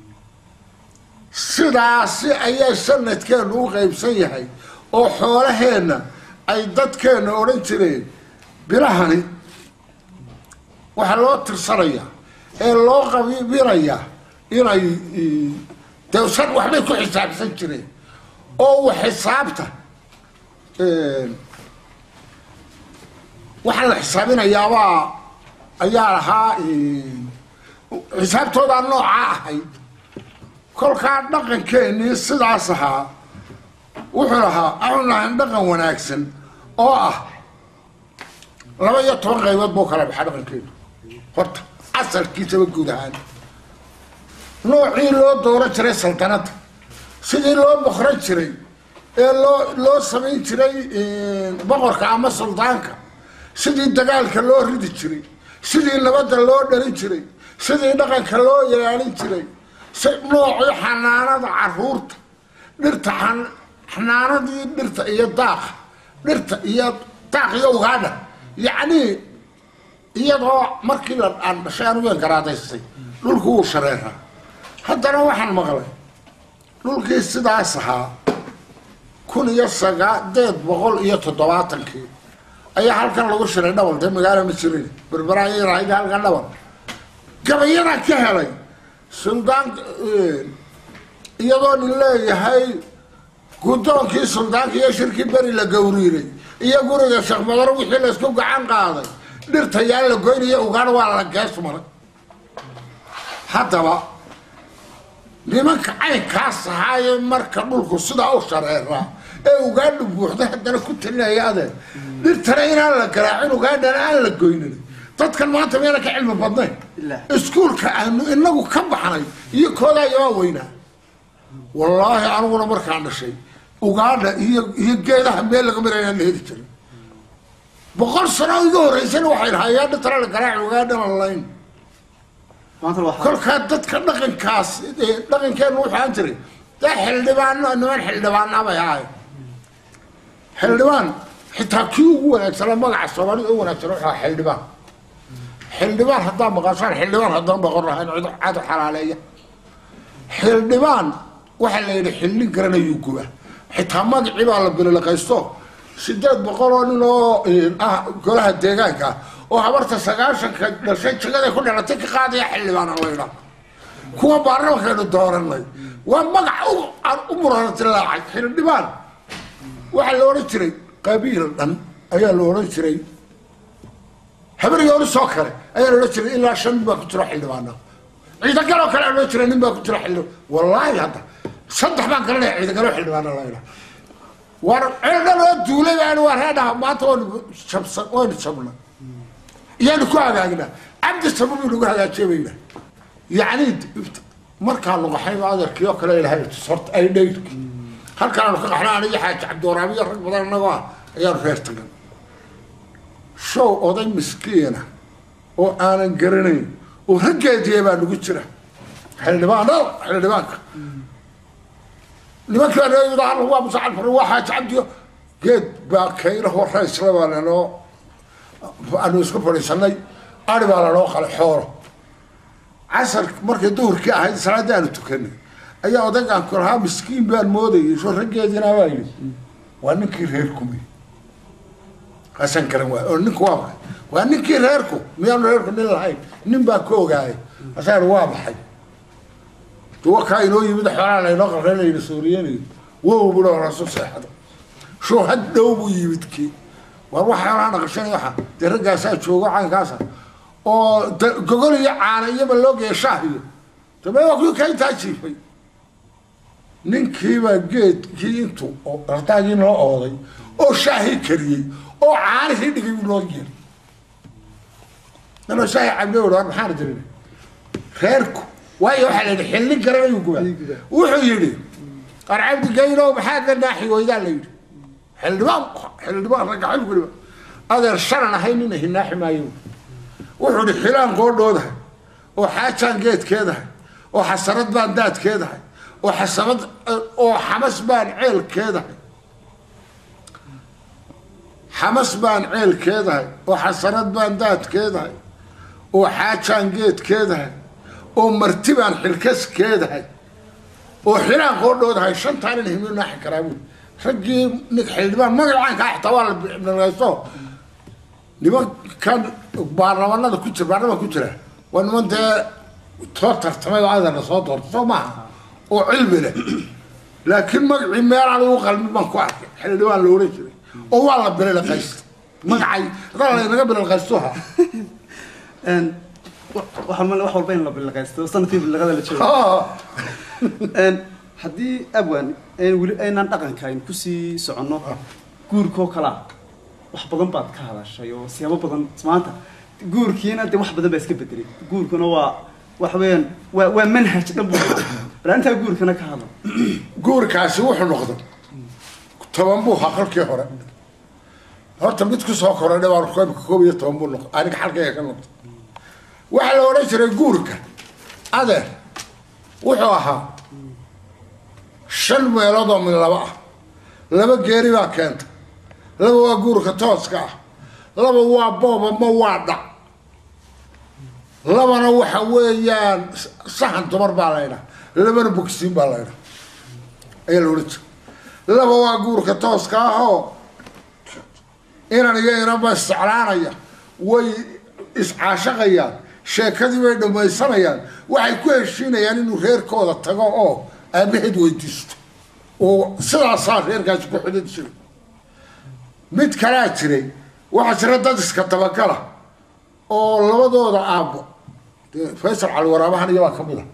سداسي أي سنة كانوا غيب سيحي وحولهن أي dadkeena oran jireen birahani waxa loo tirsanaya ee loo qabiiraya inay dawsad waxbay ku xisaabsan jireen oo xisaabta waxa la xisaabinayaa ayaa lahaa xisaabtooda nooca ahay kolka dhaqankeeni sidaas ahaa wuxuu lahaa aan dhaqan wanaagsan oo laba iyo toban qaybood buu kala baxay dhaqankeedu horta asalkiisa guud ahaan noocii loo dooran jiray saltanada sidii loo boqoran jiray ee loo samayn jiray boqorka ama suldaanka sidii dagaalka loo ridi jiray sidii nabadda loo dhalin jiray sidii dhaqanka loo ilaalin jiray noocii xanaanada caruurta dhirta حناندي درت إيا داق درت إيا داق يوغانا يعني iyadoo markii aan dhashaan weyn garaadaystay dhulku wuu shareeraa haddana waxaan maqlay dhulkii sidaas ahaa 1970 ayaa halkan lagu shiray dhawal de magaalo ma jirin berberaayay raayay halkan dhawal gabayana ka helay suldaan iyadoo nin leeyahay gudoonkii suldaanka iyo shirkii bari la gowriiray iyo guriga Sheekh Madar wixii la isku gacan qaaday dhirta yaa la goynaya ugaan waa la gees maray haddaba nimanka ay kaas haye marka dhulku sidaa u shareeraa ee ugaan buuxda haddana ku talinayaade dhirtana inaan la garaacin ugaandhana aan la goynin dadkan maanta meela ka cilmi badnay iskuulka aanu inagu ka baxnay iyo koodayaa weynaa wallaahi aniguna markaan dhashay ugaandha iyo geedaha meel laga marayaan la heli jiray 100 sano ugu horeysana waxay lahaayeen dhirtana la garaaci ugaandhana layn kolkaa dadka dhaqankaas dhaqankeenu waxaan jiray daa xildhibaano niman xildhibaana bay ahayd xildhibaan xitaa kii ugu wanaagsan magaca Soomaaliya ugu wanaagsan waxa xildhibaan haddaan maqashaan xildhibaan haddaan baqor lahayn cid xalaaleeya xildhibaan waxa la yidhi xillin garanayo guba xitaa magacii baa la bilaqaysto 800 nin oo golaha deegaanka oo habarta 90 dhashay jagada ku dhalatay ka qaadaya xildhibaan leeyna kuwa baarlamaanka dooranay waa magac u murantilaa xildhibaan waxa la oran jiray qabiil dhan ayaa la oran jiray habariyoo soo kale ayaa la oran jiray ilaa 5 baa ku jira xildhibaana ciidan kale oo kale la oran jiray nin baa ku jira xildhibaan wallahi hadda 3 baan kale ciidan kale xildhibaana leeyna war ciidana duulay aan warada maanta oo shabsan oo shabna يعني كوا هذا عبد السبب اللي قاعد يجيبينه يعني مركان لو حي هذا كيو كلا هي صرت اي ديك هل كان احنا انا حاج عبد الرابي رق بدل نغا يا رفيقتنا شو oday miskiina oo aanan garanayn oo raggeedii baa lagu jira xildhibaanka nimanka reeyada waa musaacad waxa cabdiyo geed baa kayra horeys labaano أنا أسكت فريساني أنا على روح الحوار عصر مركز دور كي هاي سرادة أنا تكني أي أودك عن كلها مسكين بالمودي شو رجع دينا وايد وأنا كيرهركم عشان كلام وأنا واضح وأنا كيرهركم ميان رهركم من الحين نبى كوج هاي عشان واضح توقع إنه يبدأ حرارة ينقل غير السوريين وهو بلا رسول صحة شو هالدوب يبتكي وروح أنا قشني واحد ترجع ساعة شو عن كاسة أو جوجل يعاني يبلغ شاهي تبى يقول كي تأشيفي نكيب جيت كينتو أو أرتاجين له أوضي أو شاهي كريه أو عارف يدك يبلغين أنا شاهي عبده ولا محارجين خيركم واي واحد الحين كريه يقول وحيلي أرعبت جيله بحاجة ناحية وإذا ليه حلبان رجع يقول هذا الشرنا هينين هنا حمايون وحول الحلان قول ده وحاجان جيت كده وحسرت باندات كده وحسرت وحمس بان عيل كده حمس بان عيل كده وحسرت باندات كده وحاجان جيت كده ومرتبان حلكس كده وحلان قول ده شنطان الهمين ناحي كرامون رجي حلبان ما قال عنك طوال من الرئيسو لما كان بارلمان هذا كتير بارلمان كتير وأن أنت توتر تمام هذا الصوت ورصو معه وعلم له لكن ما عمار على وقل ما كوارك حلبان لو رجلي والله بلا قيس ما عاي قال أنا قبل القيسوها إن وحول بين الله بالقيس وصلنا فيه بالغدا اللي تشوف إن haddii abwan aynaan dhaqankayn ku sii soconno guurkoo kala wax badan baad ka hadashay oo siyaabo badan maanta guurkiina de wax badan baa iska bedelay guurkuna waa wax weyn waa manhaj dhan buu raanta guurkana ka hadlo guurkaasi wuxuu noqday toban buu halkii hore horta mid ku soo koray dhawaan koob iyo toban buu noqday aniga halkii ka noqday waxa la oran jiray guurka adeer wuxuu ahaa 5 meelood oo min laba geeri baa keenta laba waa guurka tooska laba waa booba ma waa dhac labana waxa weeyaan saxan dumar baa laydhaa labana bogsiin baa laydhaa ayaa la odhan jiray laba waa guurka tooska ahoo inan iyo inanba isjeclaanaya way iscaashaqayaan sheekadii bay dhamaysanayaan waxay ku heshiinayaan inuu reerkooda tago oo aabaheed weydiisto oo sidaasaa reerkaasi ku xidhan jiray mid kalaa jiray waxaa jira dad iska dabagala oo labadooda aabbo faysal cali waraabahan iyabaa ka mid a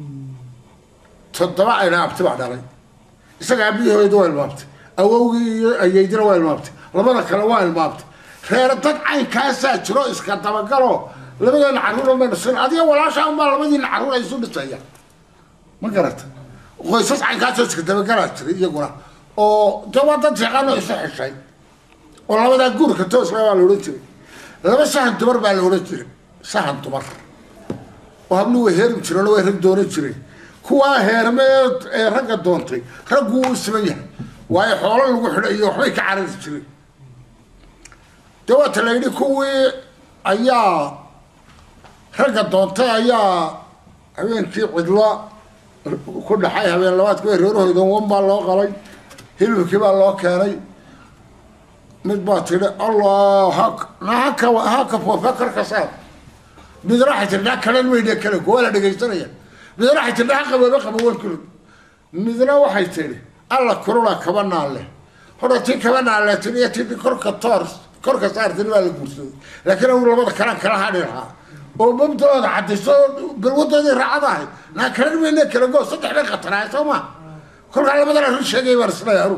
7 ayna abti baa dhalay isaga aabihooda waa ilmaabtay awowgii iyo ayeydina waa ilmaabtay labada kale waa ilmaabtay reer dad caynkaasaa jiro iska dabagalo labadeena carruur ma dhashan adiga walaasha unbaa labadiina carruur ay isu dhisayaan ma garata qoysas caynkaasoo iska dabagalaa jiray iyaguna oo de waa dad shaqaanoo isu xeshay oo labadaa guurka tooska baa la odhan jiray laba sahan dumar baa la odhan jiray sahan dumar oo hablu way heermi jireen oo way rag doonan jireen kuwaa heermeed ee ragga doontay raggu wuu siman yahay waayo xoolo lagu xidhay iyo waxbay ka carari jireen dee waata la yidhi kuwii ayaa ragga doontay ayaa habeenkii cidlo ku dhaxay habeen labaadkii way reerahooda wan baa loo qalay hilibkii baa loo keenay mid baa tidhi allah haka foofakarka saar mid raxay tidhi dhaa kalan maydhe kale kuwaa la dhegaysanaya mid raxay tidhi dhaa qababa qaba wan kulud midna waxay tidhi alla kurula kaba naalle hora tii kaba naalle tidhi iyo tidhi korka saartini baa la guursaday laakiin agu labada kalaan kala hadhi lahaa oo mabdooda cadayso balwadoodii raacada ahayd naa kalan mayne kala goo 3 bay qatanaay soo ma kolkaa labadana rin sheegay baan islaya anugu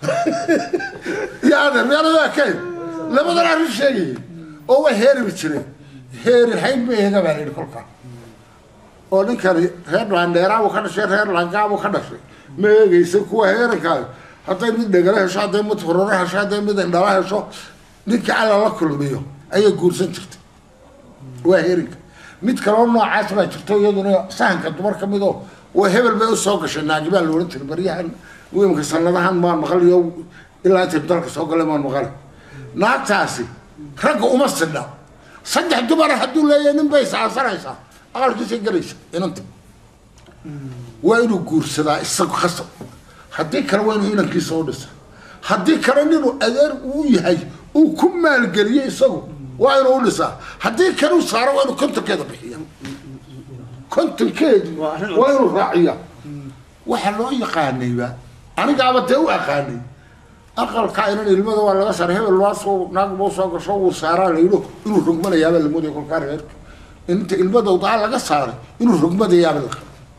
يا هذا ما أنا كيف لما ضل على الشيء هو هير بتشري هير الحين بيهجم على الكلكة أو نكر هير لانديرا وخنا شير هير لانجا وخنا شيء ما يسكوا هير كذا حتى يمد دجاله شادة متفررة شادة يمد دلاه شو نك على الله كل بيو أي جورسن شفت وهيرك ميت كلامنا عشرة شفتوا يدنا سهل كدمر كميدو وهبل بيو سوقش الناجبة اللي ورنت البرية ويمكن سنة ما مخلي يوم إلا تبدأ سوق لما مخلي ناتاسي رجع أمسنا صدق دبر هدول لا ينبيس عصريسا قال كيس جريس يننت وينو جورس لا السوق خصو هدي كروين هنا كيس ودس هدي كرنينو أدر ويهاي وكمل جريه السوق وينو ودسا هدي كانوا صاروا وينو كنت كذا بحيا كنت كذا وينو راعية وحلو يقاني بقى أنا قاعد بتوه أقاني أقل كائن المدة ولا غسر هذا الواسو نقبل صاغ شو سارة ليلو إنه رقمنا يا بل المدة يكون كارهر أنت المدة وطالع غسر إنه رقمنا يا بل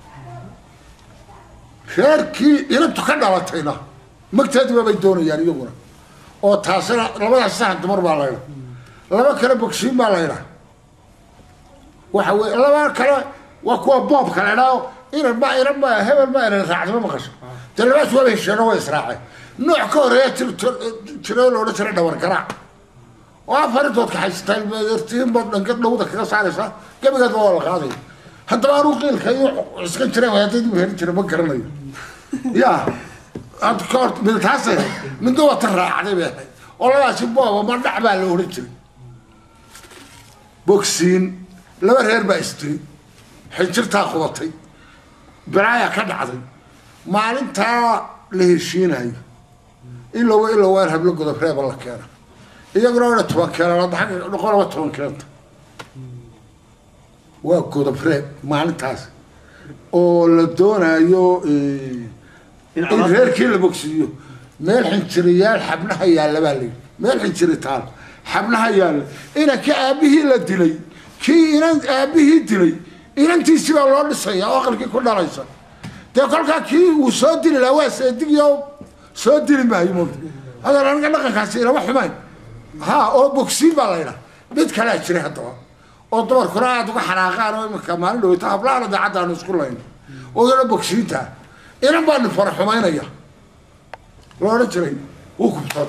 خير كي ينتو كذا واتينا مكتئب ما بيدونه يعني يقولون أو تحصل لما الساعة تمر بالله لما كان بكسين بالله وحوي لما كان وكوا باب كلامه إن ما هبل ما رجعت ما مخش تلبس ولا يشنو يسرعه نوع كوريات ترول ولا ترى دور كراع وافرت وقت حيستل بدرتين بدنا قد لو ذاك صار صح قبل هذا والله غادي حتى ما روق الخيو اسكن ترى وهذا وهذا ترى بكرني يا انت كورت من تحسن من دو تراعي به والله شباب ما دعبه لو رجل بوكسين لما هير باستري حجرتها خبطي برايا كدعدي maalinta la heshiinayo إلا وين هبلو قد فريب الله كنا يقولون توكل على ضحك نقول توكل وقد فريب ما نتاس ولدونا يو إن غير كل بوكسيو ملحن تريال حبنها يا بالي ملحن تريتال حبنها يا إن كأبيه لدلي كي إن أبيه دلي إن أنت سوى الله لسيا وآخر كي كل رئيسا تقول كي وصدي لواس ديو صدي ما يموت هذا أنا قلنا كاسيرة وحماي ها أو بوكسين بالينا بيت كلا يشري حتى أو دور كراء دوك حراقان وكمان لو يتقبل على ده عدا نسكولين ويلا بوكسين تا إنا بان فرح حماينا يا لو نشري وكبتر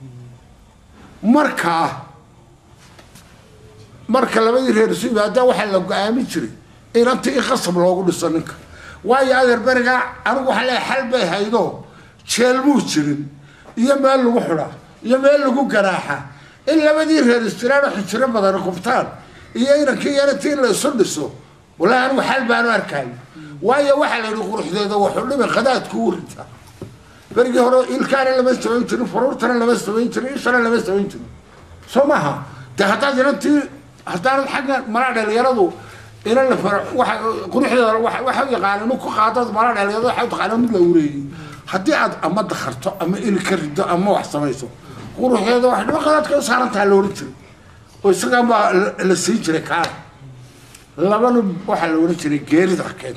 مركا لما يريد يصيب هذا واحد لو قام يشري إن أنت يخصم لو أقول السنك واي هذا البرجع أنا وحلا حلبة هيدو شلموشرين يمال وحرة يمال وجراحة إلا بدير هالستران وحشرين بدر كفتان إيه إنك يرتين للسدسو ولا أنا وحال بانو أركان ويا وحال اللي يقول حديده وحول من خدات كورتها فرق هو الكان اللي مستوين تري فرورت أنا اللي مستوين تري إيش أنا اللي مستوين تري سمعها تحتاج أنت حتى الحاجة مراد اللي يرضوا إلى اللي فرق واحد كل واحد يقال إنه كقاطع مراد اللي يرضوا حيث قالوا من الأوري حتى أما دخلت أما إلى كرد أما واحد سميسو قولوا هذا واحد ما قالت كل صارت على الأوري ويسقى ما السيج ركار لما واحد الأوري تري غير ذاك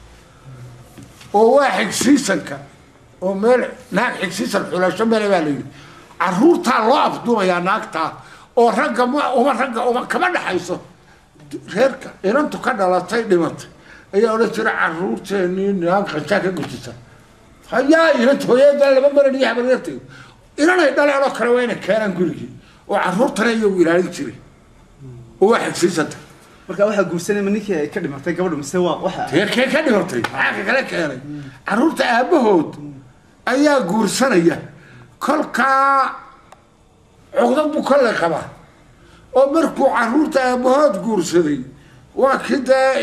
وواحد سيسنك ومال ناك سيسن ولا شمال بالي عرورتا لو أفضل يا ناكتا oo ragga uma kama dhaxayso reerka inantu ka dhalatay dhimatay ayaa oran jiray caruurteennii nidaamka qanjaa ka gudisa hayaa inantu hooyada laba maran iyo habaryartay inanay dhaleen oo kale wayna keenan gurigii oo caruurtana iyagu ilaalin jiray oo wax xigsiisata marka waxa guursanay ninkii ay ka dhimatay gabadhu mise waa waxa reerkee ka dhimatay waxa kale keenay caruurta aabahood ayaa guursanaya kolka عقدة بكل خبر، ومركو عروتا بهاد قرصدي، وكذا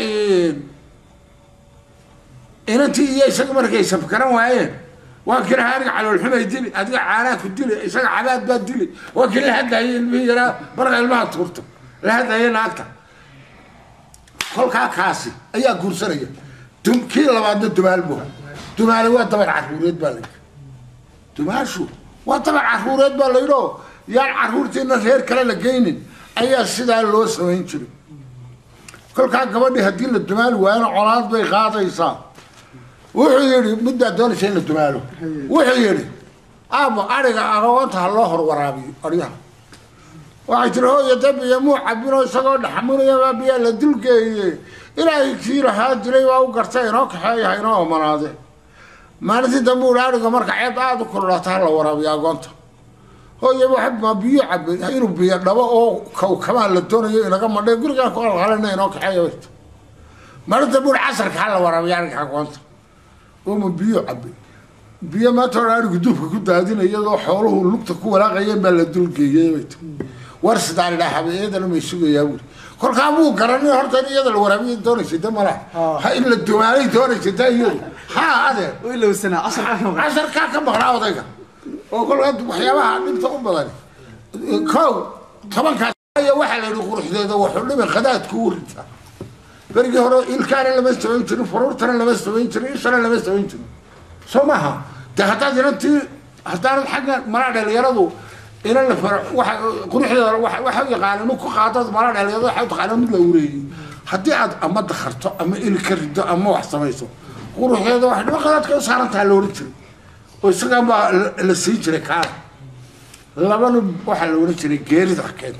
إن أنت يسق مركي سبكنا وين، وكل هارج على الحمى يدلي، هذا عاناك يدلي، يسق عباد بدلي، وكل هذا هي الميرا برا الماء تورته، هذا هي ناقة، كل كاسي، أي قرصدي، تم كل بعد تمال بها، تمال هو طبعا عفورات بالك، تمال شو؟ وطبعا عفورات باليرو. يعني عرورتنا غير كلا لجينين أي السيدة اللي سوين شري كل كان قبل يهدين الدمال وأنا عرض بيخاطر يصاب وحيري مدة دول شيء الدمالو وحيري أبو أرجع أغوانتها الله ورابي أريها وعشره يدبي يمو عبينه يسقون حمونه يا بيا لدلك إلى كثير هاد لي وأو قرتين روك حي هيناه مناظر ما نسي دمور أرجع مركع عيب كل الله ورابي أغوانته هو يبغى ما بيعب هيرو بيعب أو كمان للتوني إذا ما يقول لك قال على إنك حيوان ما تقول عصر كحلا ورا يعني كقانت هو ما بيعب ما ترى الجدوف كده هذين يجوا حوله ولقطة ولا غير بلدول جيبت ورث على الحبيب هذا لما يسوق يقول كل كابو قرني هرتني هذا الورابي توني سيدا مرة هاي اللي الدوالي توني سيدا يقول ها هذا ولا سنة عصر كم بقرأ وذاك وكل هذا وحياها من تقوم بذلك كو طبعا كان أي واحد اللي يقول حديده وحول من خدات كورتها فرق هو الكان اللي مستوين تري فرورت أنا اللي مستوين تري إيش أنا اللي مستوين تري سمعها تحتاج أنت حتى الحاجة مراد اللي يرضوا إلى اللي فرق واحد كل واحد يقال إنه كقاطع مراد اللي يرضوا حيث قالوا من الأوري حتى أما دخلت أما إلى كرد أما واحد سميسو قولوا هذا واحد ما قالت كل صارت على الأوري ويسقى ما السيج ركار لما واحد الأوري تري غير ذاك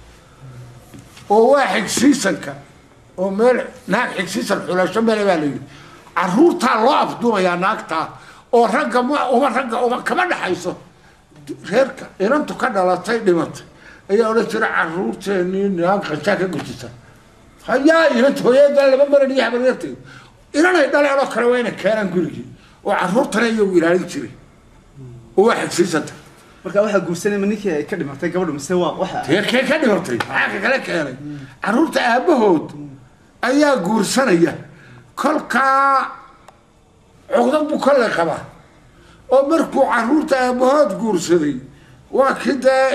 وواحد سيسنك ومال ناك سيسن ولا شمال بالي عرورتا لو أفضل يا ناكتا ورجع وما كمان حيصه غيرك إنتو كدلتي dhimatay ayaa oran jiray caruurteennii nidaamka qanjaa ka gudisa hayaa inantu hooyada laba maran iyo habaryartay inanay dhaleen oo kale wayna keenan gurigii oo caruurtana iyagu ilaalin jiray oo wax xigsiisata marka waxa guursanay ninkii ay ka dhimatay gabadhu mise waa waxa reerkee ka dhimatay waxa kale keenay caruurta aabahood ayaa guursanaya kolka عقدة بكل خبر، ومركو عروتا بهاد قرصدي، وكذا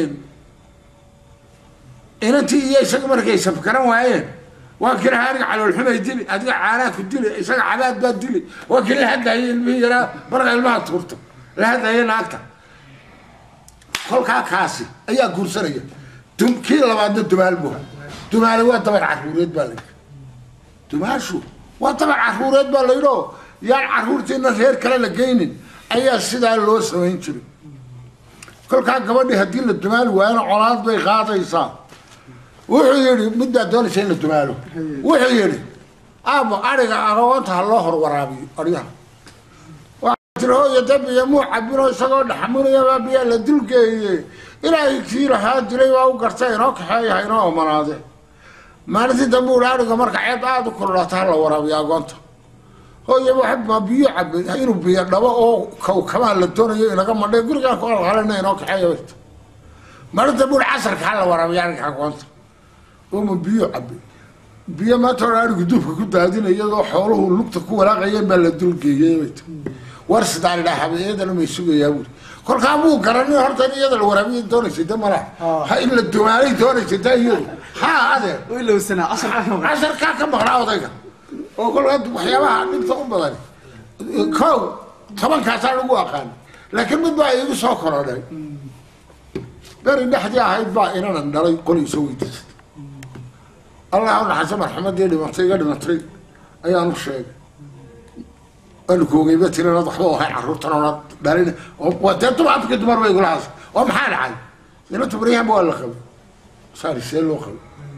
إن أنت يسق مركي سبكنا وين، وكل هارج على الحمى يدلي، هذا عاناك يدلي، يسق عباد بدلي، وكل هذا هي الميرا برا الماء تورته، هذا هي ناقة، كل كاسي، أي قرصدي، تم كل بعد تمال بها، تمال هو طبعا عفورات بالك، تمال شو؟ وطبعا عفورات باليرو. يعني عرورتنا غير كلا لجينين أي السيدة اللي سوين شري كل كان قبل يهدين الدمال وأنا عرض بيخاطر يصاب وحيري مدة دول شيء الدمالو وحيري أبو أرجع أغوانتها الله ورابي أريها وعشره يدبي يمو عبينه يسقون حمونه يا بيا لدلك إلى كثير هاد لي وأو قرتين روك حي هيناه مناظر ما نسي دمور أرجع مركع عيب كل الله ورابي أغوانته هو يبغى ما بيعب هيرو بيعب أو كمان للتوني إذا كان ما يقول لك قال على إنه حيوان ما تقول عصر كحلا ورا يعني كأنت uma biyo cabe biyo ma tooraan gudubka ku daadinayado xooluhu lugta ku walaaqayeen baa la dulgeeyay war sidaan dhaxabeeyada ma sugayaa wuri kolka buu garanay horta iyada la waraabiyo doonaysa damala ha in la duwaalay doonaysa tayo ha ade oo ila sana 10 ka maqnaa odayga oo kol waxyaabaha dhibta u badan kow taban ka saan ugu aqaan laakiin mid baa igu soo korodhay bari dhaxdii ahayd baa inaan dhalay qol isoo weydiisay الله حسب محمد ديلي منطقة لمنطقة أي أنا شيء أنا كوني بتري أنا ضحوه هاي عروتنا ولا دارين وتنتو بعد كده مرة يقول عاص وهم حال عاي لأنه تبريها بقول لك صار يسير وخل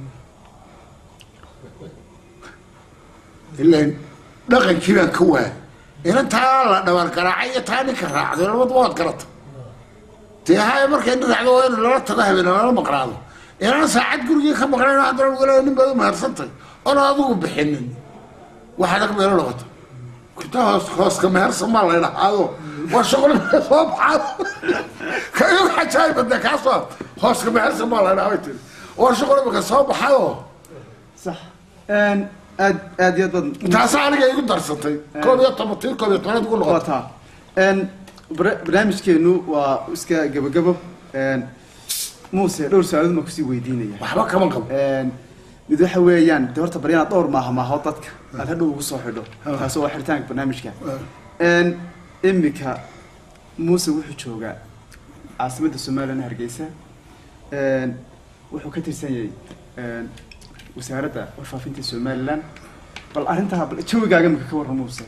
إلا لقى كذا كوه إن أنت على دور كراعية تاني كراع ذي الوضوات كرت تهاي مركز نزعلوا إن لا تذهب إلى المقراض أنا ساعد قولي كم غير هذا ولا نبغى ما هرسنتي أنا أذوق بحنن واحد أكبر لغة كنت خاص كم هرسن ما الله هذا والشغل صوب حاضر كيف حتى بدك عصا خاص كم هرسن ما الله هذا والشغل بك صوب حاضر صح أد يضن تعسى أنا جاي يقدر سنتي كم يطمطين كم يطمطين تقول لغة برنامج كأنه وإسكا جب موسى دور سؤال ما كسي ويدينيا waxba kama qabo mid waxa weeyaan doorta bariyana dhowr maaha ma hawd dadka aan hadhow ugu soo xidho taas oo xiritaanka barnaamijka imika Muuse wuxuu joogaa caasimada Soomaaliya Hargeysa wuxuu ka tirsan yahay wasaaradda warfaafinta Soomaaliland bal arinta jawigaaga ma ka waran Muuse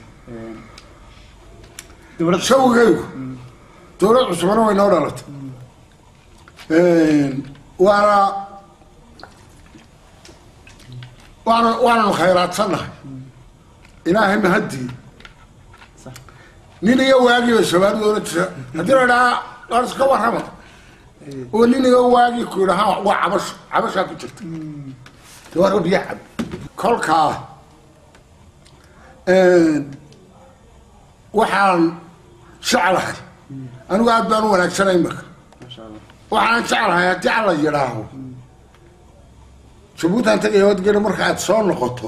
dowladda shawgaygu dowladda cusubna way noo dhalatay وانا خيرات صنع إلهي مهدي نيني يواجي والشباب دولة هدينا لا أرسك ورحمة ونيني يواجي كلها وعبش عبشها كتشت توارو بيحب كل كا وحال شعرها أنا قاعد بانو ولا أكسرين بك waxaan jeclahay haddii alla yidhaaho jabuutan tagay wadgeena markaad soo noqoto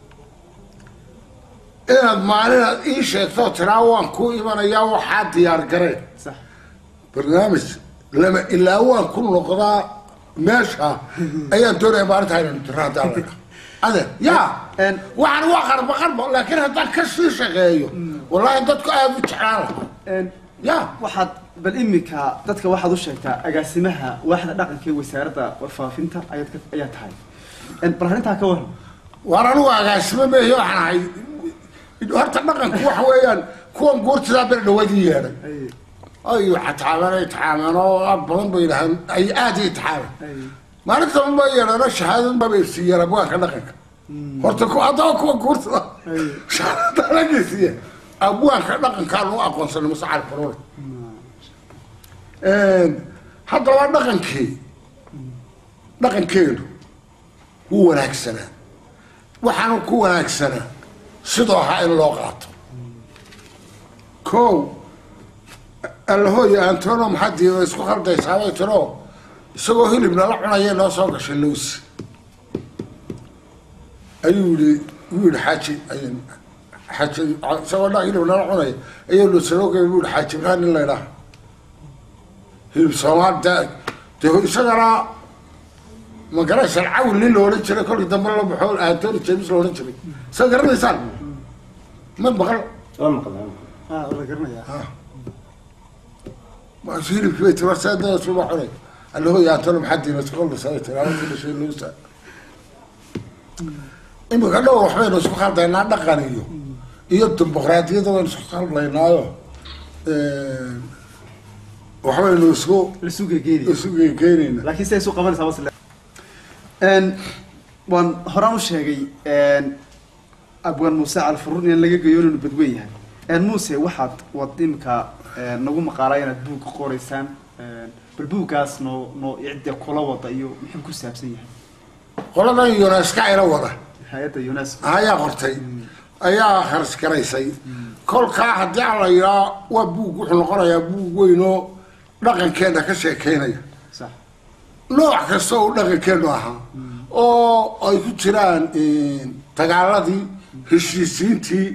inaad maalinaad ii sheegto tiraa waan ku imanayaa waxaa diyaar gareen barnaamij lama ilaa waan ku noqdaa meesha ayaan doonaya maalinta inaan tiro haddii alla yidhaaho ade yaa waxaan waa qarbo laakiin haddaan ka sii shaqeeyo wallaahi dadku aad u jeclaan lahaa yaa waxaad bal imika dadka waxaad u sheegtaa agaasimaha waaxda dhaqanka ee wasaaradda warfaafinta ayaa tahay bal arintaa ka waran war anigu agaasimo meeyo waxaan ahay horta dhaqanku waxa weeyaan kuwan guurtidaa bir dhawadii yeedhay ay taxaaman oo badan bay yidhahaan ay aad i taxaaman maalinta ma yeedhana shahaadad ma bay siiyeen abwaanka dhaqanka horta haddaba kuwa guurtida shahaadada laga siiye abwaanka dhaqankaan u aqoonsanay masacal farol hadda waa dhaqankeenu wuu wanaagsanaa waxaanu ku wanaagsanaa sidoo ahaa in loo qaato kow allahooya antono maxadii oo isku khaldaysaabay tiro isagoo hilibna la cunaya noo soo gashay lowsi ayuu yidhi xaaji isagoo dha hilibna la cunaya ayuu lusalooga yuu yidhi xaaji ibraan in laydhaha hilib soomaal de isagana ma garaysan cawl nin la odhan jiray kolkii dambe la baxo aantoni james la odhan jiray soo garanaysaan ma maqal la garanayaa maasu hilibkii bay tiri warsaadada suba cunay allahooya antoni maxadiina isqoldasaa tiraawadi dhashay luusa imika dhowr waxbaynu isku khaldaynaa dhaqan iyo dimuqraadiyada waynu isku khaldaynaayo waxbaynu isu geegeynayna laakiin siday isu qabanaysaa wasle waan horaan u sheegay abwaan muuse calfurun in laga geeyo inuu badweyn yahay muuse waxaad wad imika nagu maqaalay inaad buug qoraysaan bal buuggaas noo cidda kula wada iyo muxuu ku saabsan yahay qoladan UNESCO ila wada hay'adda UNESCO ayaa qortay ayaa kharash garaysay kolkaa haddii aan la yidhaa waa buug wuxuu noqonayaa buug weyn oo dhaqankeena ka sheekeynaya صح nooc kasta oo dhaqankeenu ahaa oo ay ku jiraan dagaaladii heshiisiintii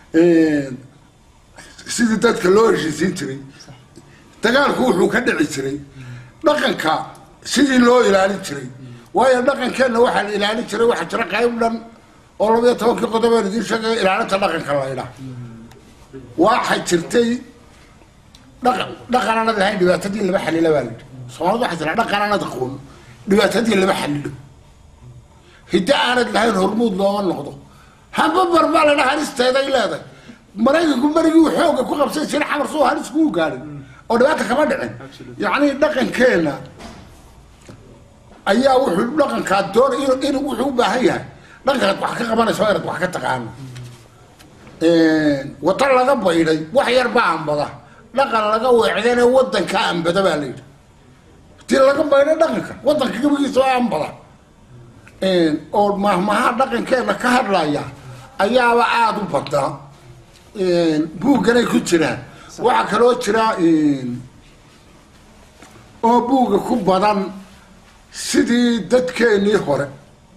sidii dadka loo heshiisiin jiray dagaalku wuxuu ka dhici jiray dhaqanka sidii loo ilaalin jiray waayo dhaqankeena waxaa la ilaalin jiray waxaa jira qayb dhan oo 12 qodob ee idin sheegay ilaalinta dhaqanka la yidhaah waxay jirtay dhaqan aan lahayn dhibaatadii laba xalila baa lidhi Soomaalidu waxay tiraa dhaqan aan aqoon dhibaatadii laba xalilo hidda aanad lahayn hormuud looma noqdo haba barbaa la dhahan isteeday leedahay maraykanku marigii xooga ku qabsay sida xamar soo halis ku gaarin oo dhibaata kama dhicin yacni dhaqankeena ayaa wuxuu dhaqanka doonay inuu wuxuu u baahan yahay dhaqanka wax ka qabanayso inaad wax ka taqaano wata laga bayday wax yar baa ambada dhaqan laga weecdana wadanka ambada baa la yidhi tii laga bayday dhaqanka wadanka gabigiisa waa ambada oo mahmaha dhaqankeena ka hadlaya ayaaba aada u badaa buugganay ku jiraan waxaa kaloo jira oo buugga ku badan sidii dadkeenii hore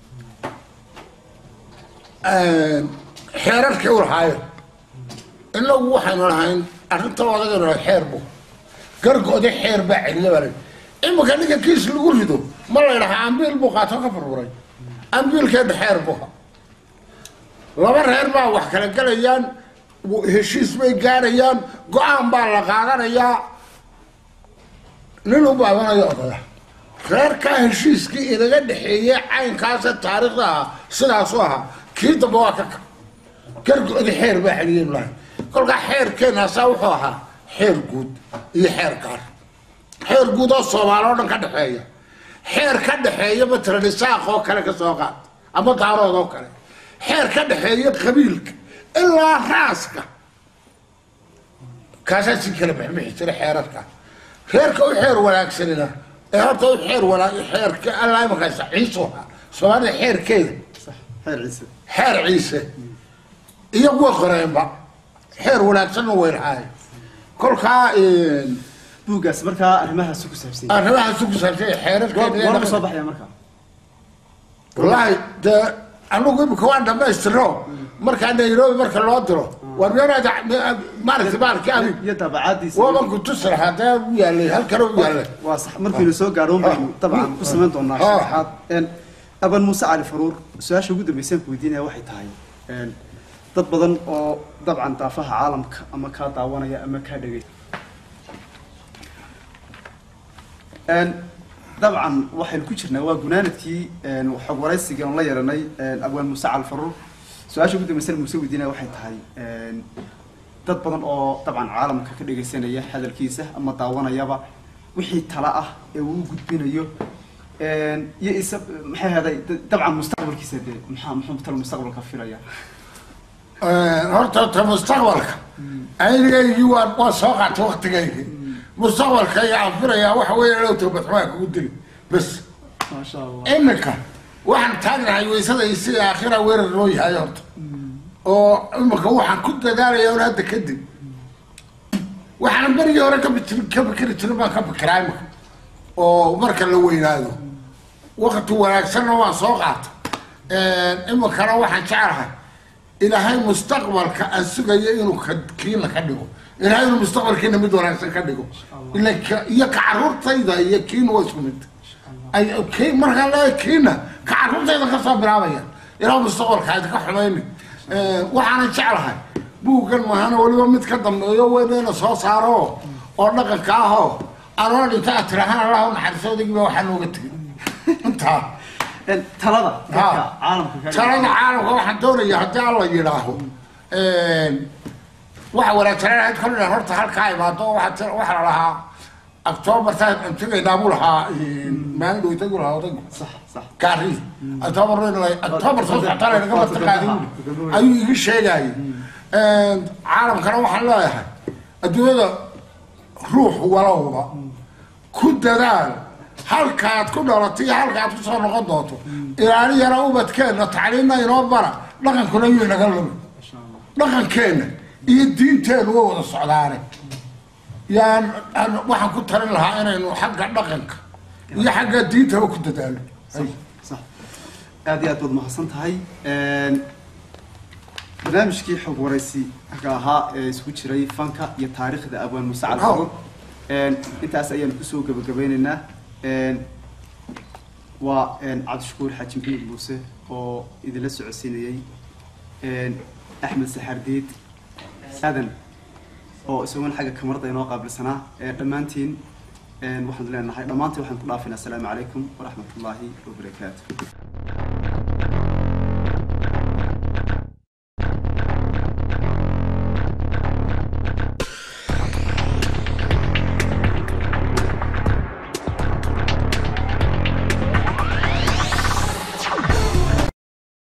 xeerarkii u lahaayeen inagu waxaynu lahayn arrinta odagaynu lahay xeer bu gargoodi xeer baa celiya baa layidhi imika ninka kiis lagu rido ma la ydhahaa ambiil buu qaato ka furfuray ambiilkeedha xeer buha laba reer baa wax kala gelayaan heshiis bay gaarayaan go-aan baa la qaadanayaa nin u baabanayo odaya reerkaa heshiiskii inaga dhexeeyey caynkaasa taariikhda ahaa sidaasu ahaa kii damba waa ka gargoodi xeer baa celiyeen lahay kolkaa xeerkeenaasaa wuxuu ahaa xeer guud iyo xeer gaar xeer guud oo Soomaali oo dhan ka dhexeeya xeer ka dhexeeya matalan isaaq oo kale ka soo qaad ama daarood oo kale xeer ka dhexeeya qabiilka ilaa raaska kaasaa si kala bixbixi jiray xeerarka reerka u xeer wanaagsanina ee horta u xeerka allaa imakaysa ciise ahaa Soomaalida xeerkeeda xeer ciise iyo kuwa qoreenba xeer wanaagsanna way lahaayeen kolkaa buuggaas markaa arrimahaas ku saabsan xeerarkeeda soo baxaya markaa wallaahi dee anigu imika waan dhamaystiro markaa Nairobi marka loo diro war meelaha maaragtay baalkii abi iyo dabacaadiisa waa ku tusir hadaa u yaalay halkan u yaalay waa sax markii soo gaaro baynu dabcan ku sameyn doonaa sharaxaad aban Muuse Cali Faruur su'aasha ugu dambeysay ku weydiinaya waxay tahay dad badan oo dabcan daafaha caalamka ama ka daawanaya ama ka dhagay dabcan waxaan ku jirnaa waa gunaanadkii xog waraysiga oo la yeelanay abaan Muuse Cali Faruur su'aasha ugu dambeysay Muuse weydiinaya waxay tahay dad badan oo dabcan caalamka ka dhageysanaya hadalkiisa ama daawanayaba wixii tala ah ee uu gudbinayo iyo isab maxay haday dabcan mustaqbalkiisa muxuu tala mustaqbalka filaya horta mustaqbalka aynigaygii waa soo qaatay waqtigayga mustaqbalka ayaa filaya waxa weeye loo toobadxumaa kugu dili bas ma sha Allah imika waxaan taagnahay weysada si aakhira weerar loo yahay horta oo imika waxaan ku dadaalaya oo hadda kadib waxaan barigii hore ka fikiri jiray baan ka fikiraa imika oo marka la weynaado waqti wanaagsanna waan soo qaatay imikana waxaan jecelahay ilaahay mustaqbalka aan sugayo inuu kiina ka dhigo ilaahay inuu mustaqbalkiina mid wanaagsan ka dhigo iyo ka carruurtayda iyo kiina waa isku mid markaan leeyahay kiina ka carruurtayda ka soo bilaabaya ilaa mustaqbalka aad ka xumayni waxaanan jeclahay buuggan mahana weliba mid ka dambeeyo weynayna soo saaro oo dhaqanka ahoo anoona dhinta aad tirahaan allah u naxariisoodigiiba waxaa nooga tegin intaa talada caalamka waxaan doonayaa haddii alla yidhaaho waxa wanaagsanaan kolina horta halkaa imaado waxa la lahaa October time tegaynaa buu lahaa maalin dhow tagu lahaa odaygu gaari October soo socotana naga martaqaadin ayuu igi sheegayay caalamkana waxaan leeyahay adduunyada ruux walowba ku dadaal halkaad ku dhalatay halkaad ku soo noqon doonto ilaaliyana ubadkeena tacliinna inoo bara dhaqankuna yuu inaga lumi dhaqankeena iyo diinteenu waa wada socdaane yaan waxaan ku talin lahaa inaynu xagga dhaqanka iyo xagga diintaba ku dadaalo هذه أتوض محصنتها هاي برنامج كي حب ورئيسي ها سويتش ري فانكا يا تاريخ ذا أبوان مساعد فرق أنت أسأيا كسوق بجبيننا وعبد الشكور حاكم بن موسى وإذا لسه عسيني أحمد سحرديد هذا يسوون حاجة كمرة قبل سنة دمانتين والحمد لله دمانتين وحنا كلنا فينا السلام عليكم ورحمة الله وبركاته.